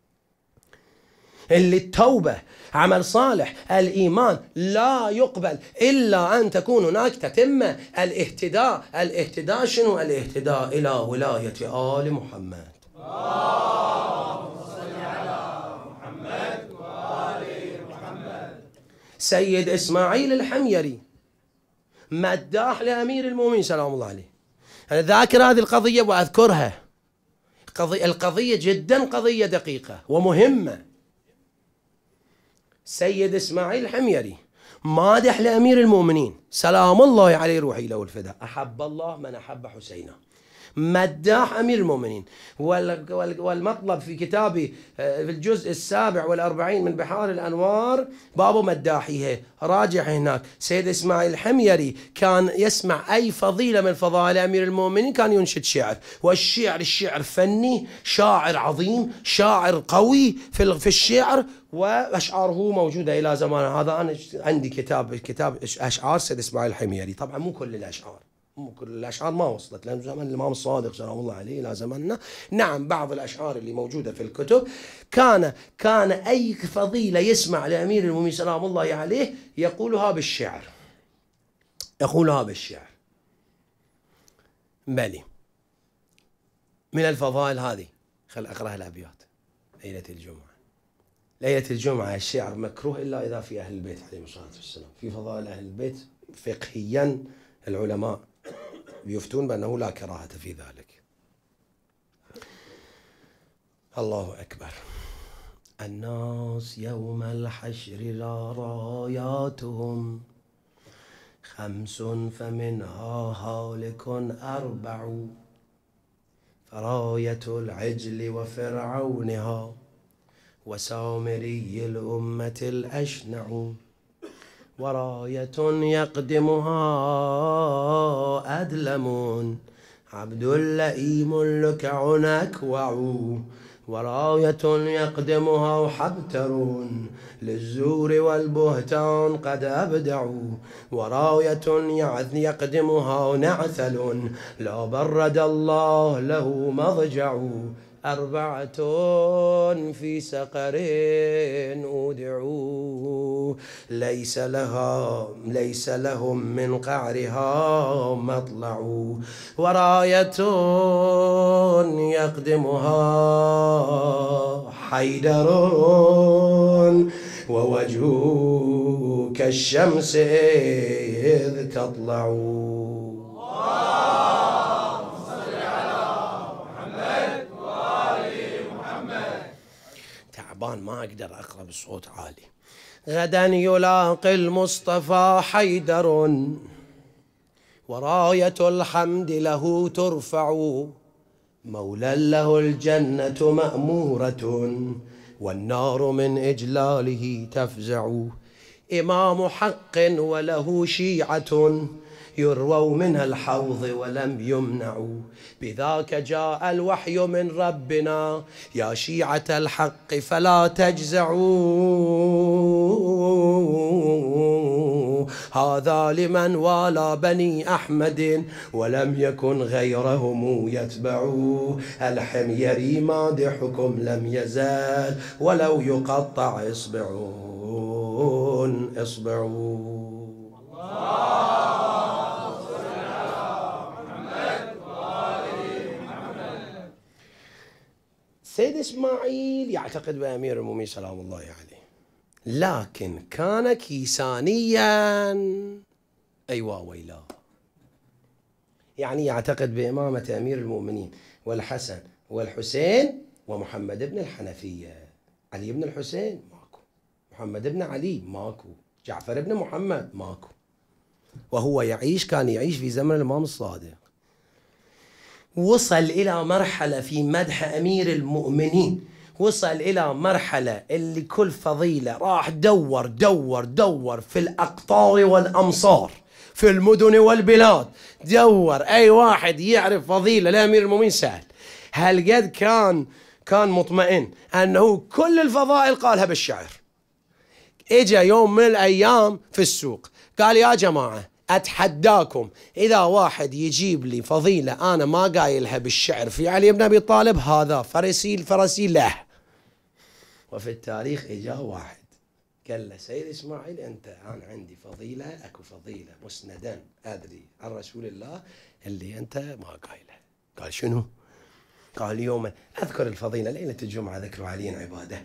اللي التوبة عمل صالح، الإيمان لا يقبل إلا أن تكون هناك تتمة الاهتداء. الاهتداء شنو؟ الاهتداء إلى ولاية آل محمد. اللهم صل على محمد وآل محمد. سيد إسماعيل الحميري مداح لأمير المؤمنين سلام الله عليه. أنا ذاكر هذه القضية وأذكرها، القضية جدا قضية دقيقة ومهمة. سيد إسماعيل الحميري مادح لأمير المؤمنين سلام الله عليه، روحي له الفداء، أحب الله من أحب حسينا، مداح أمير المؤمنين. والمطلب في كتابي في الجزء 47 من بحار الأنوار باب مداحيه، راجع هناك. سيد إسماعيل الحميري كان يسمع أي فضيلة من فضائل أمير المؤمنين كان ينشد شعر، والشعر الشعر فني، شاعر عظيم، شاعر قوي في الشعر، وأشعاره موجودة إلى زمان هذا. أنا عندي كتاب أشعار سيد إسماعيل الحميري، طبعا مو كل الأشعار، كل الأشعار ما وصلت لأن زمن الإمام الصادق سلام الله عليه إلى زمننا. نعم بعض الأشعار اللي موجودة في الكتب. كان أي فضيلة يسمع لأمير المؤمنين سلام الله عليه يقولها بالشعر، يقولها بالشعر. بلي من الفضائل هذه، خل أقرأ الأبيات. ليلة الجمعة، ليلة الجمعة الشعر مكروه إلا إذا في أهل البيت عليهم الصلاة والسلام. في فضائل أهل البيت فقهيا العلماء يفتون بأنه لا كراهة في ذلك. الله أكبر. الناس يوم الحشر راياتهم 5 فمنها هالك 4، فراية العجل وفرعونها وسامري الأمة الأشنع، وراية يقدمها أدلم عبد لئيم لكع أكوع، وراية يقدمها حبتر للزور والبهتان قد أبدعوا، وراية يقدمها نعثل لا برد الله له مضجع، 4 في سقر أودعوا ليس لهم من قعرها مطلع، وراية يقدمها حيدر ووجهه كالشمس إذ تطلع. ما أقدر أقرأ بصوت عالي. غدا يلاقي المصطفى حيدر وراية الحمد له ترفع، مولى له الجنة مأمورة والنار من إجلاله تفزع، إمام حق وله شيعة يرووا من الحوض ولم يمنعوا، بذاك جاء الوحي من ربنا يا شيعة الحق فلا تجزعوا، هذا لمن والى بني أحمد ولم يكن غيرهم يتبعوا، الحميري مادحكم لم يزال ولو يقطع إصبعون إصبعوا. سيد إسماعيل يعتقد بأمير المؤمنين سلام الله عليه، لكن كان كيسانيا أيوا ويلا، يعني يعتقد بإمامة أمير المؤمنين والحسن والحسين ومحمد بن الحنفية. علي بن الحسين ماكو، محمد بن علي ماكو، جعفر بن محمد ماكو. وهو كان يعيش في زمن الإمام الصادق. وصل إلى مرحلة في مدح أمير المؤمنين، وصل إلى مرحلة اللي كل فضيلة راح دور في الأقطار والأمصار، في المدن والبلاد، دور أي واحد يعرف فضيلة لأمير المؤمنين سأل. هل قد كان مطمئن أنه كل الفضائل قالها بالشعر. إجا يوم من الأيام في السوق قال يا جماعة أتحداكم إذا واحد يجيب لي فضيلة أنا ما قايلها بالشعر في علي بن أبي طالب هذا فرسي له. وفي التاريخ إجا واحد قال له سيد إسماعيل أنا عندي فضيلة، أكو فضيلة مسندا أدري عن رسول الله اللي أنت ما قايلها. قال شنو؟ قال يوما أذكر الفضيلة ليلة الجمعة ذكروا علي عباده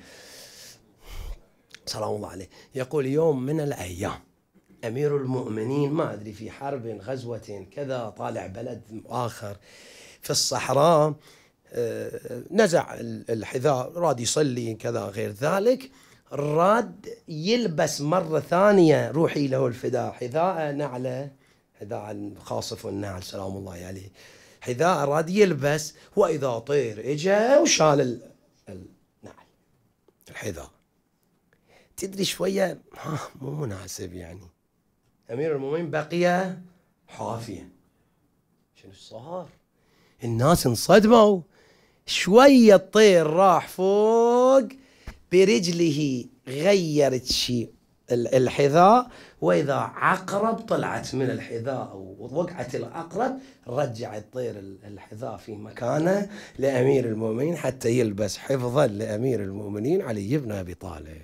سلام الله عليه، يقول يوم من الأيام أمير المؤمنين ما أدري في حرب غزوة كذا طالع بلد آخر في الصحراء، نزع الحذاء راد يصلي كذا غير ذلك، راد يلبس مرة ثانية روحي له الفداء حذاء نعله، حذاء خاصف النعل سلام الله عليه، حذاء راد يلبس وإذا طير إجا وشال النعل الحذاء. تدري شوية مو مناسب يعني. أمير المؤمنين بقي حافيا. شنو صار؟ الناس انصدموا. شوية الطير راح فوق برجله غيرت شيء الحذاء، وإذا عقرب طلعت من الحذاء ووقعت العقرب رجع الطير الحذاء في مكانه لأمير المؤمنين حتى يلبس حفظا لأمير المؤمنين علي بن أبي طالب.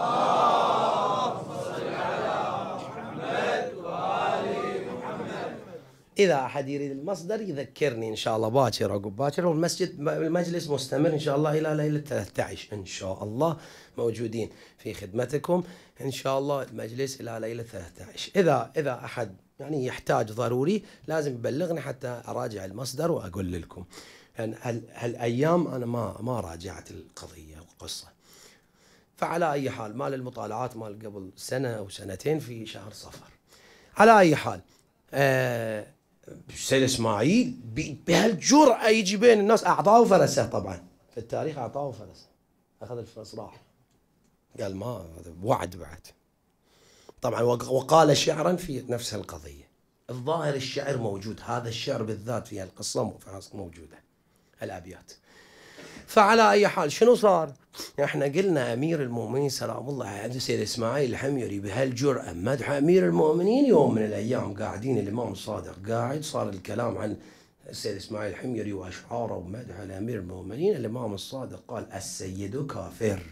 إذا أحد يريد المصدر يذكرني إن شاء الله باكر عقب باكر، والمجلس مستمر إن شاء الله إلى ليلة 13 إن شاء الله، موجودين في خدمتكم إن شاء الله المجلس إلى ليلة 13. إذا أحد يعني يحتاج ضروري لازم يبلغني حتى أراجع المصدر وأقول لكم. يعني هالأيام أنا ما راجعت القضية والقصة. فعلى أي حال مال المطالعات مال قبل سنة أو سنتين في شهر صفر. على أي حال سيد إسماعيل بهالجرأة يجي بين الناس، أعطاه فرسه طبعا في التاريخ، أعطاه فرسه، أخذ الفرس راح قال ما هذا وعد بعد طبعا، وقال شعرا في نفس القضية. الظاهر الشعر موجود، هذا الشعر بالذات في القصة موجودة الأبيات. فعلى أي حال شنو صار؟ احنا قلنا أمير المؤمنين سلام الله عليه سيد إسماعيل الحميري بهالجرأة مدح أمير المؤمنين. يوم من الأيام قاعدين الإمام الصادق قاعد، صار الكلام عن السيد إسماعيل الحميري وأشعاره ومدح لأمير المؤمنين. الإمام الصادق قال السيد كافر.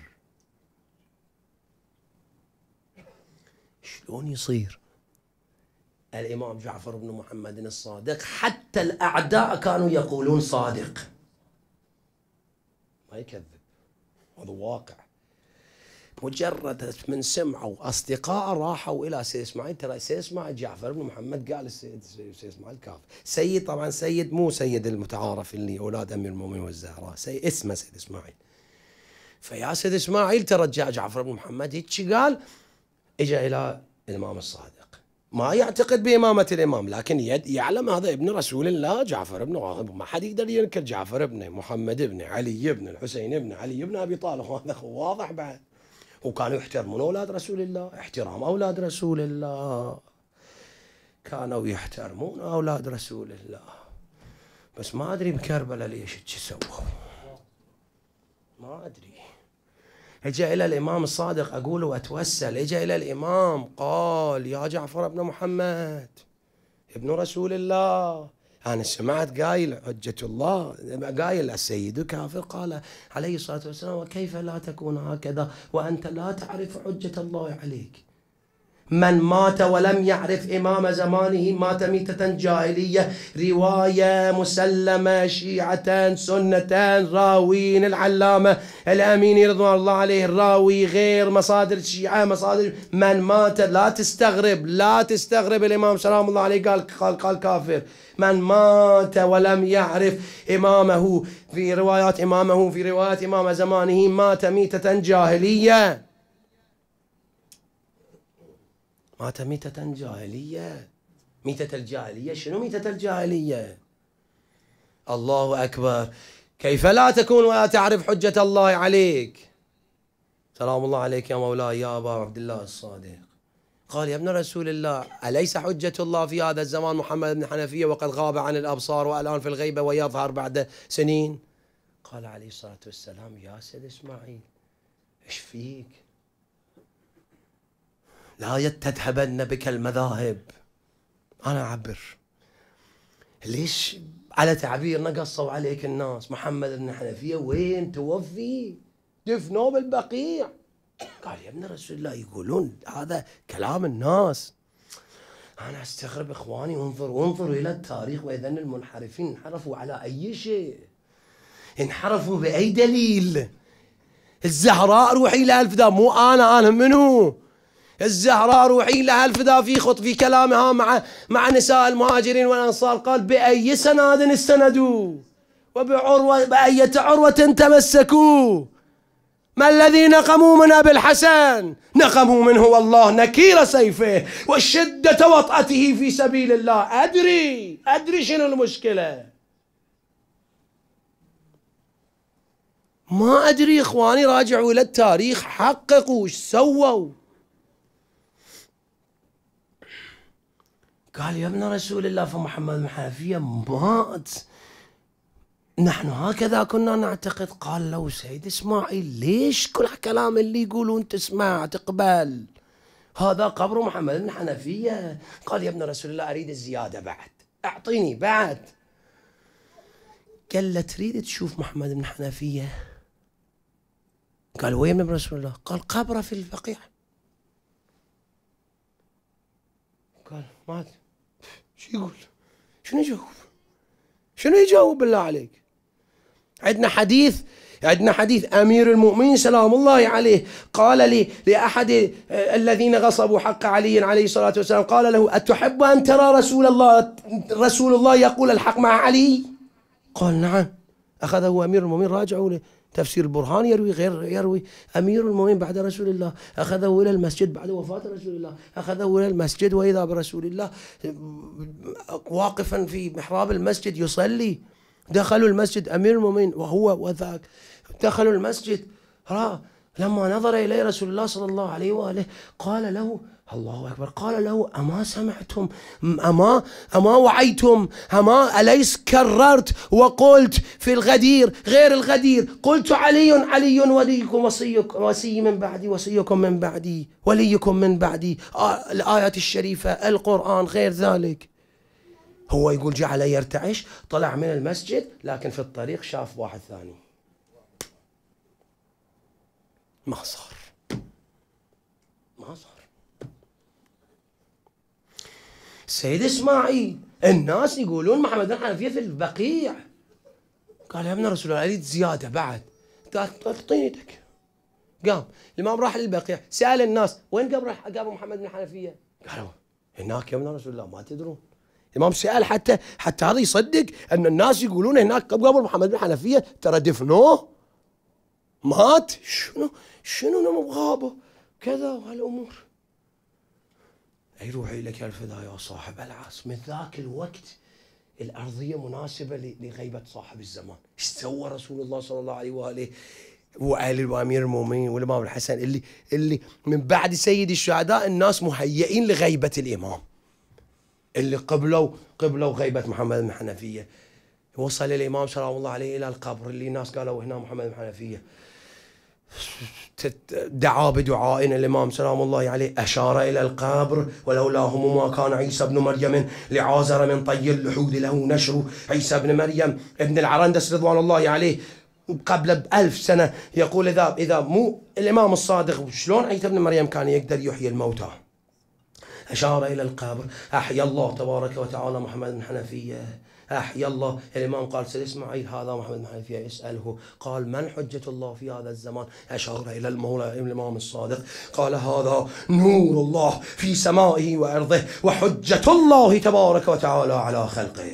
شلون يصير؟ الإمام جعفر بن محمد الصادق حتى الأعداء كانوا يقولون صادق، ما يكذب، هذا واقع. مجرد من سمعوا أصدقاء راحوا إلى سيد إسماعيل، ترى سيد إسماعيل جعفر بن محمد قال سيد إسماعيل كافر. سيد طبعا سيد مو سيد المتعارف اللي أولاد أمير المؤمنين والزهراء، اسمه سيد إسماعيل. فيا سيد إسماعيل ترى جعفر بن محمد هيك قال. إجا إلى الإمام الصادق ما يعتقد بإمامة الإمام، لكن يعلم هذا ابن رسول الله جعفر بن، ما حد يقدر ينكر جعفر ابن محمد ابن علي ابن الحسين ابن علي ابن أبي طالب، هذا واضح بعد. وكانوا يحترمون أولاد رسول الله احترام أولاد رسول الله، كانوا يحترمون أولاد رسول الله. بس ما أدري بكربلاء ليش هيك سووا، ما أدري. اجى إلى الإمام الصادق، أقول وأتوسل، اجى إلى الإمام قال يا جعفر بن محمد ابن رسول الله، أنا سمعت قايل حجة الله، قايل السيد كافر. قال عليه الصلاة والسلام وكيف لا تكون هكذا وأنت لا تعرف حجة الله عليك؟ من مات ولم يعرف إمام زمانه مات ميتة جاهلية. رواية مسلمة شيعة سنة، راوين العلامة الأميني رضوان الله عليه، الراوي غير مصادر الشيعة مصادر. من مات، لا تستغرب الإمام سلام الله عليه قال كافر. من مات ولم يعرف إمامه في روايات إمام زمانه مات ميتة جاهلية. مات ميتة جاهلية. ميتة الجاهلية شنو ميتة الجاهلية؟ الله أكبر. كيف لا تكون ولا تعرف حجة الله عليك؟ سلام الله عليك يا مولاي يا أبا عبد الله الصادق. قال يا ابن رسول الله أليس حجة الله في هذا الزمان محمد بن حنفية وقد غاب عن الأبصار والآن في الغيبة ويظهر بعد سنين؟ قال عليه الصلاة والسلام يا سيد إسماعيل إيش فيك؟ لا تذهبن بك المذاهب. أنا أعبر ليش على تعبير نقصوا عليك الناس. محمد بن حنفية وين توفي؟ دفنوه بالبقيع. قال يا ابن رسول الله يقولون هذا كلام الناس. أنا أستغرب إخواني، انظروا إلى التاريخ وإذا المنحرفين انحرفوا على أي شيء؟ انحرفوا بأي دليل؟ الزهراء روحي لها الفداء، مو أنا منو؟ الزهراء روحي لها الفداء في كلامها مع نساء المهاجرين والأنصار قال بأي سناد استندوا بأية عروة تمسكوا؟ ما الذي نقموا من أبي الحسن؟ نقموا منه والله نكير سيفه وشدة وطأته في سبيل الله. أدري شنو المشكلة، ما أدري. إخواني راجعوا إلى التاريخ، حققوا ايش سووا. قال يا ابن رسول الله فمحمد بن حنفية مات، نحن هكذا كنا نعتقد. قال له سيد إسماعيل ليش كل كلام اللي يقولون تسمع تقبل؟ هذا قبر محمد بن حنفية. قال يا ابن رسول الله أريد الزيادة بعد، أعطيني بعد. قال له تريد تشوف محمد بن حنفية؟ قال وين ابن رسول الله؟ قال قبره في البقيع. قال مات. شو يقول؟ شنو يجاوب بالله عليك؟ عندنا حديث أمير المؤمنين سلام الله عليه قال لي لأحد الذين غصبوا حق علي عليه الصلاة والسلام، قال له أتحب أن ترى رسول الله يقول الحق مع علي؟ قال نعم. أخذه أمير المؤمنين، راجعوا تفسير البرهان يروي أمير المؤمنين بعد رسول الله أخذه إلى المسجد بعد وفاة رسول الله، أخذه إلى المسجد وإذا برسول الله واقفا في محراب المسجد يصلي. دخلوا المسجد أمير المؤمنين وهو وذاك، دخلوا المسجد لما نظر إليه رسول الله صلى الله عليه وآله قال له الله أكبر، قال له أما سمعتم أما وعيتم أليس كررت وقلت في الغدير غير الغدير قلت علي وليكم وصي من بعدي وصيكم من بعدي وليكم من بعدي، الآيات الشريفة القرآن غير ذلك. هو يقول جعل يرتعش، طلع من المسجد لكن في الطريق شاف واحد ثاني ما صار. سيد إسماعيل الناس يقولون محمد بن حنفية في البقيع. قال يا ابن رسول الله أريد زيادة بعد. تعطيني يدك. قام الإمام راح للبقيع سأل الناس وين قبر محمد بن حنفية؟ قالوا هناك يا ابن رسول الله ما تدرون. الإمام سأل حتى هذا يصدق أن الناس يقولون هناك قبر محمد بن حنفية، ترى دفنوه مات. شنو غابه كذا وهالأمور. أي روحي لك الفداء يا صاحب العصر. من ذاك الوقت الأرضية مناسبة لغيبة صاحب الزمان. ايش سوى رسول الله صلى الله عليه وآله؟ وعلي وامير المؤمنين والامام الحسن اللي من بعد سيد الشهداء الناس مهيئين لغيبة الامام، اللي قبلوا غيبة محمد بن حنفية. وصل الامام سلام الله عليه الى القبر اللي الناس قالوا هنا محمد بن حنفية، دعا بدعاء الامام سلام الله عليه، اشار الى القبر ولولاهم ما كان عيسى بن مريم لعازر من طي اللحود له نشر. عيسى بن مريم ابن العرندس رضوان الله عليه قبل ب1000 سنة يقول إذا مو الإمام الصادق شلون عيسى بن مريم كان يقدر يحيي الموتى؟ أشار إلى القبر، أحيا الله تبارك وتعالى محمد بن حنفية، أحيا الله. الإمام قال سيد إسماعيل هذا محمد بن حنفية اسأله، قال من حجة الله في هذا الزمان؟ أشار إلى المولى الإمام الصادق، قال هذا نور الله في سمائه وأرضه وحجة الله تبارك وتعالى على خلقه.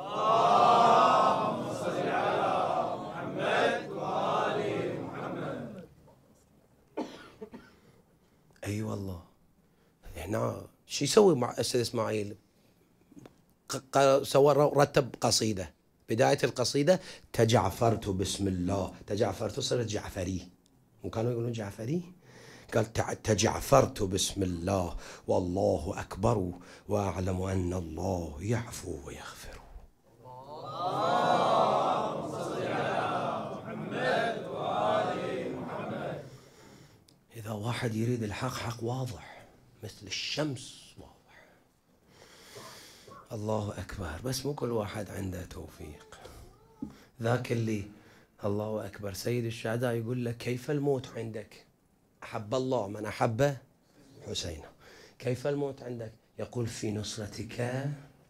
اي والله. هنا شو يسوي مع السيد اسماعيل؟ سوى رتب قصيده، بدايه القصيده تجعفرت بسم الله، تجعفرت صرت جعفري، وكانوا يقولون جعفري، قال تجعفرت بسم الله والله اكبر واعلم ان الله يعفو ويغفر. اللهم صل على محمد وآل محمد. إذا واحد يريد الحق حق واضح مثل الشمس واضح. الله أكبر. بس مو كل واحد عنده توفيق. ذاك اللي الله أكبر سيد الشهداء يقول لك كيف الموت عندك؟ أحب الله من أحب حسينا. كيف الموت عندك؟ يقول في نصرتك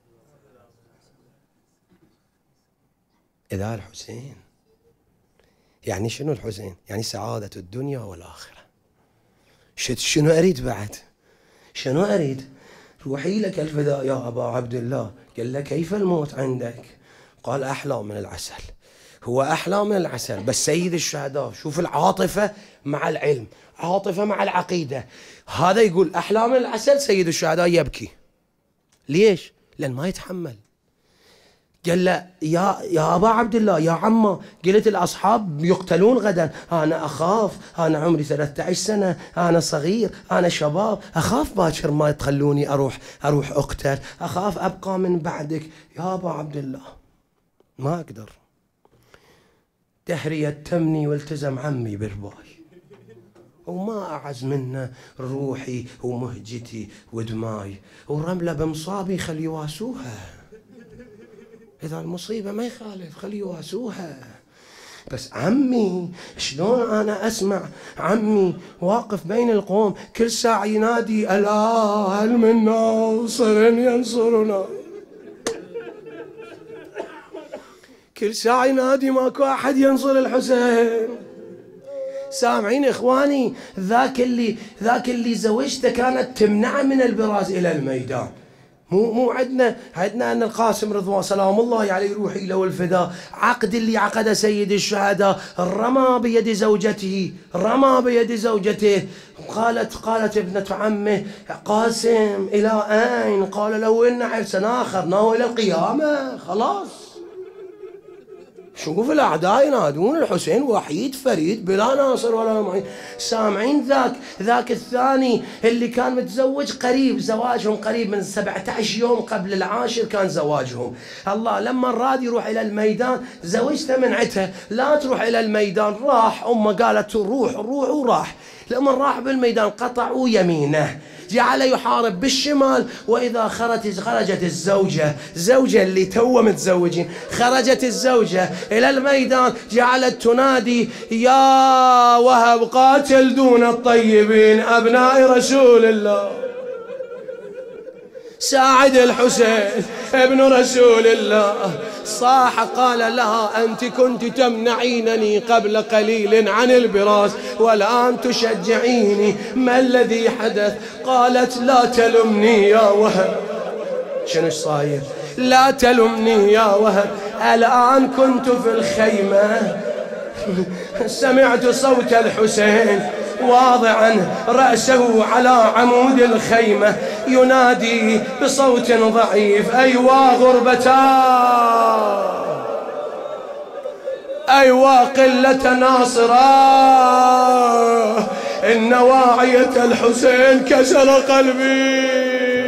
إذا الحسين. يعني شنو الحسين؟ يعني سعادة الدنيا والآخرة. شنو أريد بعد؟ شنو أريد؟ روحي لك الفداء يا أبا عبد الله. قال له كيف الموت عندك؟ قال أحلى من العسل. هو أحلى من العسل، بس سيد الشهداء شوف العاطفة مع العلم، عاطفة مع العقيدة. هذا يقول أحلى من العسل، سيد الشهداء يبكي. ليش؟ لأن ما يتحمل. قال له يا أبا عبد الله يا عمه، قلت الأصحاب يقتلون غدا، أنا أخاف، أنا عمري 13 سنة، أنا صغير، أنا شباب، أخاف باكر ما تخلوني أروح أقتل، أخاف أبقى من بعدك يا أبا عبد الله، ما أقدر. دهري يتمني والتزم عمي برباي، وما أعز منه روحي ومهجتي ودماي، ورملة بمصابي خلي يواسوها. إذا المصيبة ما يخالف خلي يواسوها. بس عمي شلون أنا أسمع عمي واقف بين القوم كل ساعة ينادي ألا هل من ناصر ينصرنا، كل ساعة ينادي ماكو أحد ينصر الحسين. سامعين إخواني؟ ذاك اللي زوجته كانت تمنع من البراز إلى الميدان. مو عندنا أن القاسم رضوان سلام الله عليه يروح إلى الفداء، عقد اللي عقد سيد الشهداء رمى بيد زوجته. قالت ابنة عمه قاسم إلى أين؟ قال لو إن عرسنا آخرناه إلى القيامة. خلاص شوف الأعداء ينادون الحسين وحيد فريد بلا ناصر ولا معين. سامعين؟ ذاك الثاني اللي كان متزوج قريب، زواجهم قريب من 17 يوم قبل العاشر كان زواجهم. الله لما راد يروح إلى الميدان زوجته منعته لا تروح إلى الميدان، راح أمه قالت روح وراح. لما راح بالميدان قطعوا يمينه، جعل يحارب بالشمال. وإذا خرجت زوجة اللي تو متزوجين، خرجت الزوجة إلى الميدان جعلت تنادي يا وهب قاتل دون الطيبين أبناء رسول الله، ساعد الحسين ابن رسول الله. صاح قال لها أنت كنت تمنعينني قبل قليل عن البراز والآن تشجعيني، ما الذي حدث؟ قالت لا تلمني يا وهب. شنو صاير؟ لا تلمني يا وهب، الآن كنت في الخيمة سمعت صوت الحسين واضعا رأسه على عمود الخيمة ينادي بصوت ضعيف أيوا غربتا أيوا قلة ناصرة إن واعية الحسين كسر قلبي.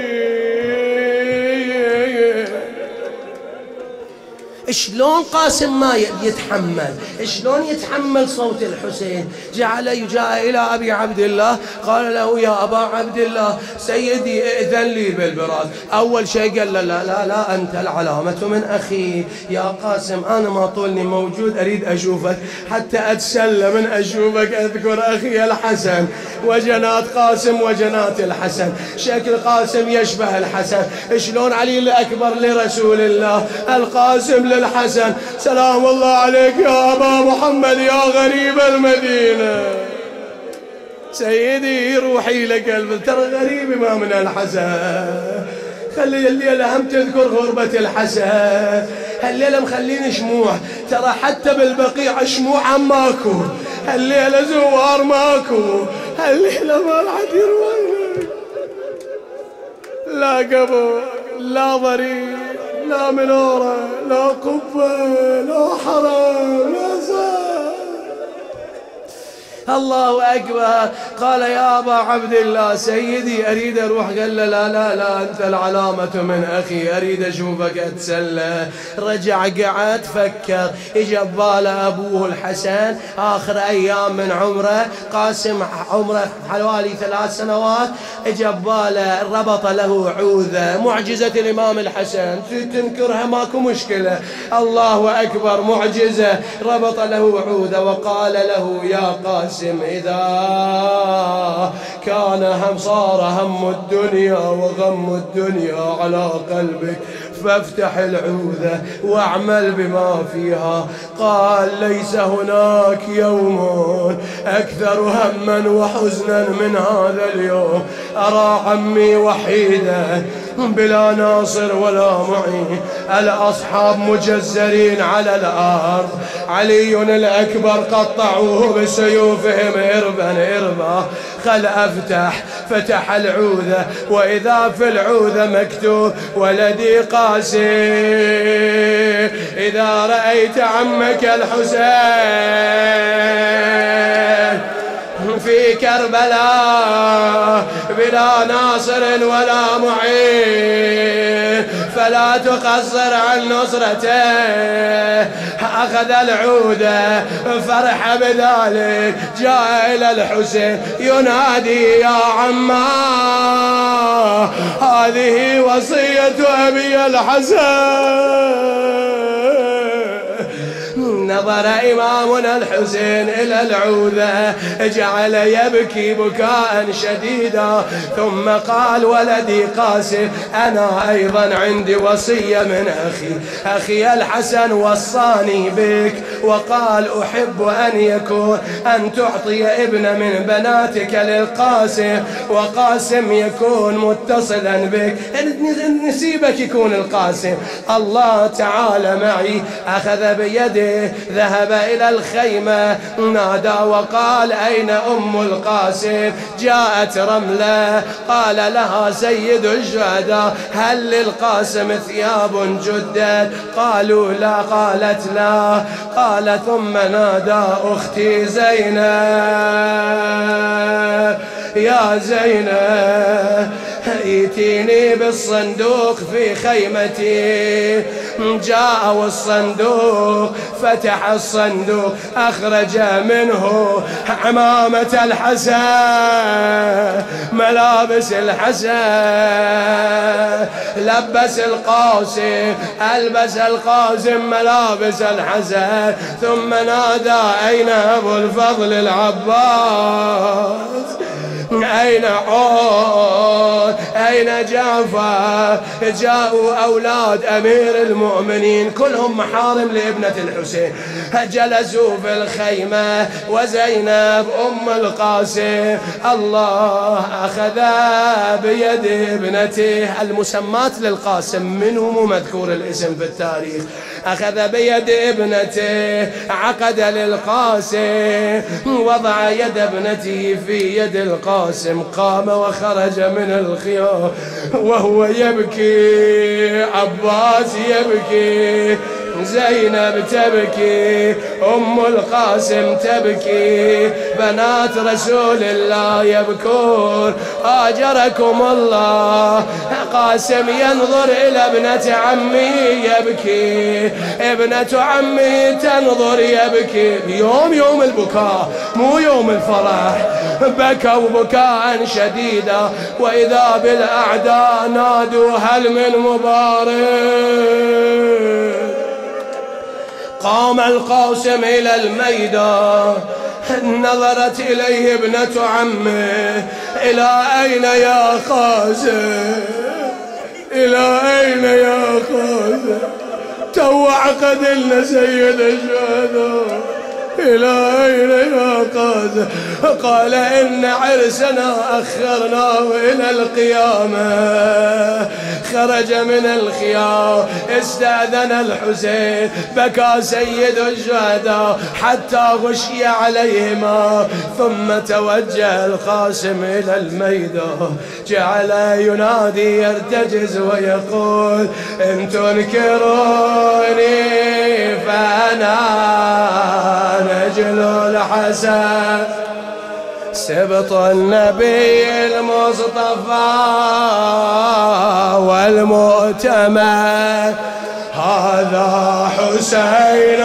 شلون قاسم ما يتحمل؟ شلون يتحمل صوت الحسين؟ جاء إلى أبي عبد الله قال له يا أبا عبد الله سيدي ائذن لي بالبراز. أول شيء قال له لا لا لا أنت العلامة من أخي يا قاسم، أنا ما طولني موجود أريد أشوفك حتى أتسلى من أشوفك أذكر أخي الحسن وجنات قاسم وجنات الحسن. شكل قاسم يشبه الحسن. شلون علي الأكبر لرسول الله القاسم للحسن. سلام الله عليك يا أبا محمد يا غريب المدينة. سيدي روحي لك قلبي ترى غريب ما من الحسن. خلي الليلة هم تذكر غربة الحسن. هالليلة مخلين شموع، ترى حتى بالبقيع شموع ماكو. هالليلة زوار ماكو. هالليلة ما راح يروح لا قبر لا ضريح لا منورة لا قبة لا حرم لا زاد. الله أكبر. قال يا أبا عبد الله سيدي أريد أروح. قال له لا لا لا أنت العلامة من أخي أريد أشوفك أتسلى. رجع قعد فكر. إجا بباله أبوه الحسن آخر أيام من عمره. قاسم عمره حوالي 3 سنوات. إجا بباله ربط له عوذة معجزة الإمام الحسن تنكرها ماكو مشكلة. الله أكبر معجزة. ربط له عوذة وقال له يا قاسم إذا كان صار هم الدنيا وغم الدنيا على قلبك فافتح العوذة واعمل بما فيها. قال ليس هناك يوم أكثر هما وحزنا من هذا اليوم. أرى عمي وحيدا بلا ناصر ولا معين. الأصحاب مجزرين على الأرض. علي الأكبر قطعوه بسيوفهم إربا إربا. خل أفتح. فتح العوذة وإذا في العوذة مكتوب ولدي قاسم إذا رأيت عمك الحسين في كربلاء بلا ناصر ولا معين فلا تقصر عن نصرته. أخذ العودة فرح بذلك جاء إلى الحسين ينادي يا عما هذه وصية أبي الحسن. نظر إمامنا الحسين إلى العوذة جعل يبكي بكاء شديدا ثم قال ولدي قاسم أنا أيضا عندي وصية من أخي الحسن وصاني بك وقال أحب أن تعطي ابن من بناتك للقاسم وقاسم يكون متصلا بك نسيبك يكون القاسم. الله تعالى معي. أخذ بيده ذهب إلى الخيمة نادى وقال أين أم القاسم؟ جاءت رملة قال لها سيد الشهداء هل للقاسم ثياب جدد؟ قالوا لا. قالت لا. قال ثم نادى أختي زينب يا زينب ائتيني بالصندوق في خيمتي. جاء والصندوق فتح الصندوق أخرج منه عمامة الحسن ملابس الحسن لبس القاسم ألبس القاسم ملابس الحسن ثم نادى أين أبو الفضل العباس؟ أين عود؟ أين جعفر؟ جاءوا أولاد أمير المؤمنين كلهم محارم لابنة الحسين جلسوا في الخيمة وزينب أم القاسم الله أخذ بيد ابنته المسمات للقاسم منهم مذكور الاسم في التاريخ. أخذ بيد ابنته عقد للقاسم وضع يد ابنته في يد القاسم قام وخرج من الخيام وهو يبكي. عباس يبكي زينب تبكي، أم القاسم تبكي، بنات رسول الله يبكون. آجركم الله. قاسم ينظر إلى ابنة عمي يبكي، ابنة عمي تنظر يبكي. يوم البكاء مو يوم الفرح، بكوا بكاء شديدا، وإذا بالأعداء نادوا هل من مبارك. قام القاسم إلى الميدان، نظرت إليه ابنة عمه، إلى أين يا قاسم؟ إلى أين يا قاسم؟ تو عقد لنا سيد الشهداء، إلى أين يا قاسم؟ قال إن عرسنا أخرناه إلى القيامة. خرج من الخيام، استأذن الحسين، بكى سيد الشهداء حتى غشي عليهما، ثم توجه القاسم إلى الميدان، جعل ينادي يرتجز ويقول إن تنكروني فأنا نجل الحسن، سبط النبي المصطفى والمؤتمن، هذا حسين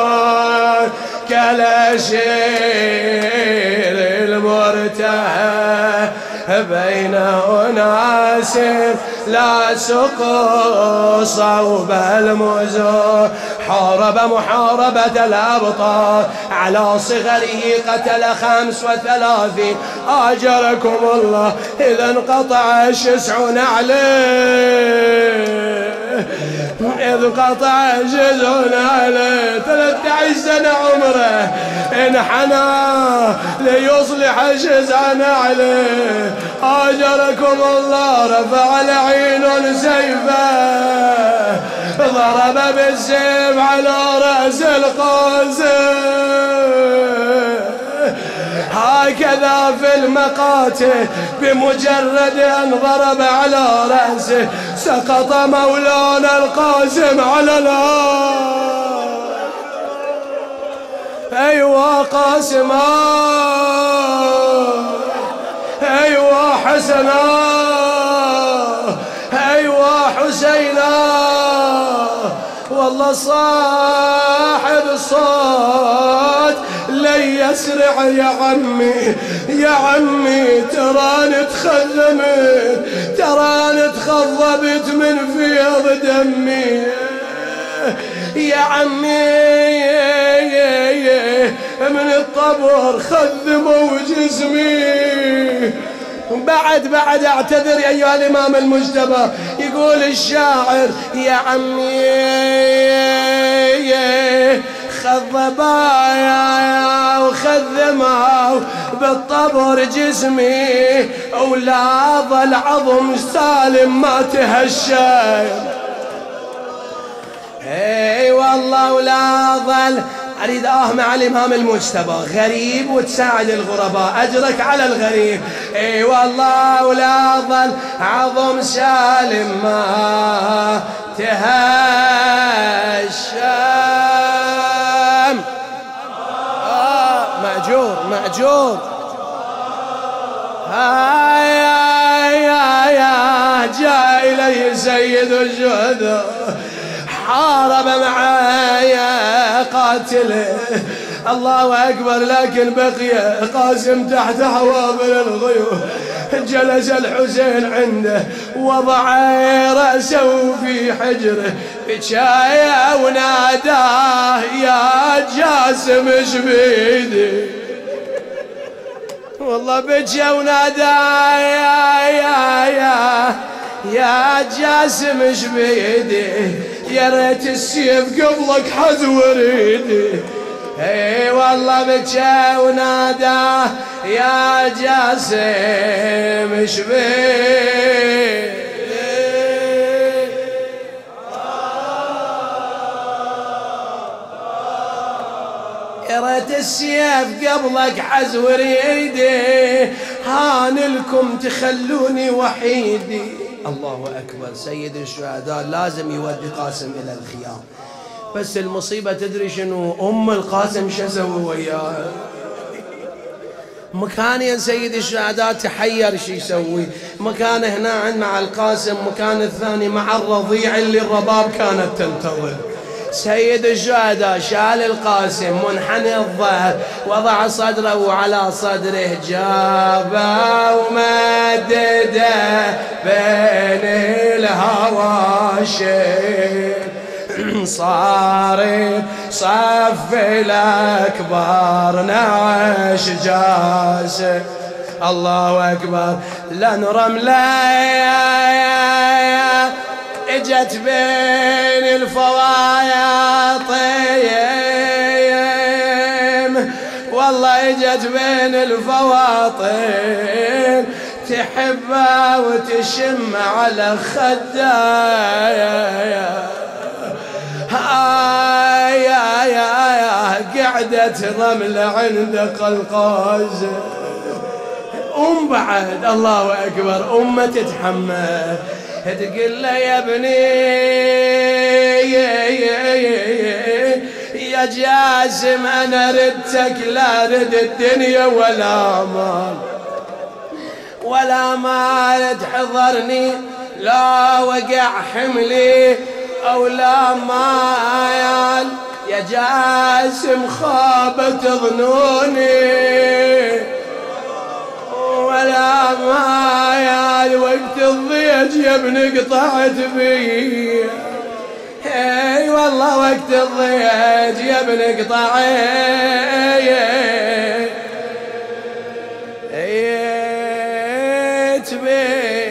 كالأشير المرتهن بين أناس لا سقوا صوب المزور. حارب محاربة الأبطال، على صغره قتل 35. آجركم الله. إذا انقطع الشسع عليه، إذ قطع الشسع عليه، 13 سنة عمره، انحنى ليصلح الشسع عليه. آجركم الله. رفع العين سيفه، ضرب بالسيف على رأس القاسم. هكذا في المقاتل، بمجرد أن ضرب على رأسه سقط مولانا القاسم على الأرض. أيوة قاسما، أيوة حسنا، أيوة حسينا. والله صاحب الصوت لن يسرع يا عمي، يا عمي تراني تخلمت، تراني تخضبت من فيض دمي يا عمي، من الطبر خذموا جسمي. بعد اعتذر يا أيها الإمام المجتبى. يقول الشاعر يا عمي خضبايا وخذموا بالطبر جسمي، ولا ظل عظم سالم ما تهشم. اي والله ولا ظل. أريد مع الإمام المجتبى، غريب وتساعد الغرباء، أجرك على الغريب. اي والله ولا ظل عظم سالم ما تهشم. مأجور. يا جاء إليه سيد الشهداء، حارب معايا قاتله، الله أكبر. لكن بقي قاسم تحت حوابل الغيوم. جلس الحسين عنده، وضع رأسه في حجره، بكى وناداه يا جاسم ايش بيدي. والله بكى وناداه يا جاسم ايش بيدي، يا ريت السيف قبلك حز وريدي. اي والله بكى وناداه يا جاسم ايش بيدي. يا ريت السيف قبلك حز وريدي، هان لكم تخلوني وحيدي. الله أكبر. سيد الشهداء لازم يودي قاسم إلى الخيام. بس المصيبة تدري شنو؟ أم القاسم شو سوى وياها؟ مكان يا سيد الشهداء تحير شو يسوي. مكان هنا عندنا مع القاسم، مكان الثاني مع الرضيع اللي الرباب كانت تنتظر. سيد الشهداء شال القاسم منحني الظهر، وضع صدره على صدره، جابه ومدده بين الهواشم. صار صف الأكبر نعش جاسه. الله أكبر. لن رملة اجت بين الفواطم، والله اجت بين الفواطم، تحبه وتشم على خده. قعدت رملة عند قلقاز. بعد الله أكبر أمة تتحمل، تقول له يا ابني يا جاسم أنا ردتك، لا رد الدنيا ولا مال، ولا مال تحضرني، لا وقع حملي أو لا مال. يا جاسم خابت ظنوني ولا مال، وقت الضيج يا ابن قطعت بي. اي والله وقت الضيج يا ابن قطعت بي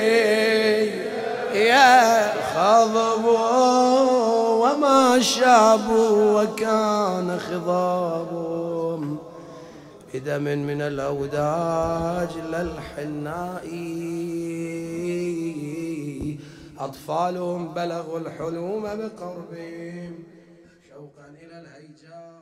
يا خضب، وما شاب وكان خضاب، بدم من الأوداج للحناء، أطفالهم بلغوا الحلوم بقربهم، شوقا إلى الهيجاء.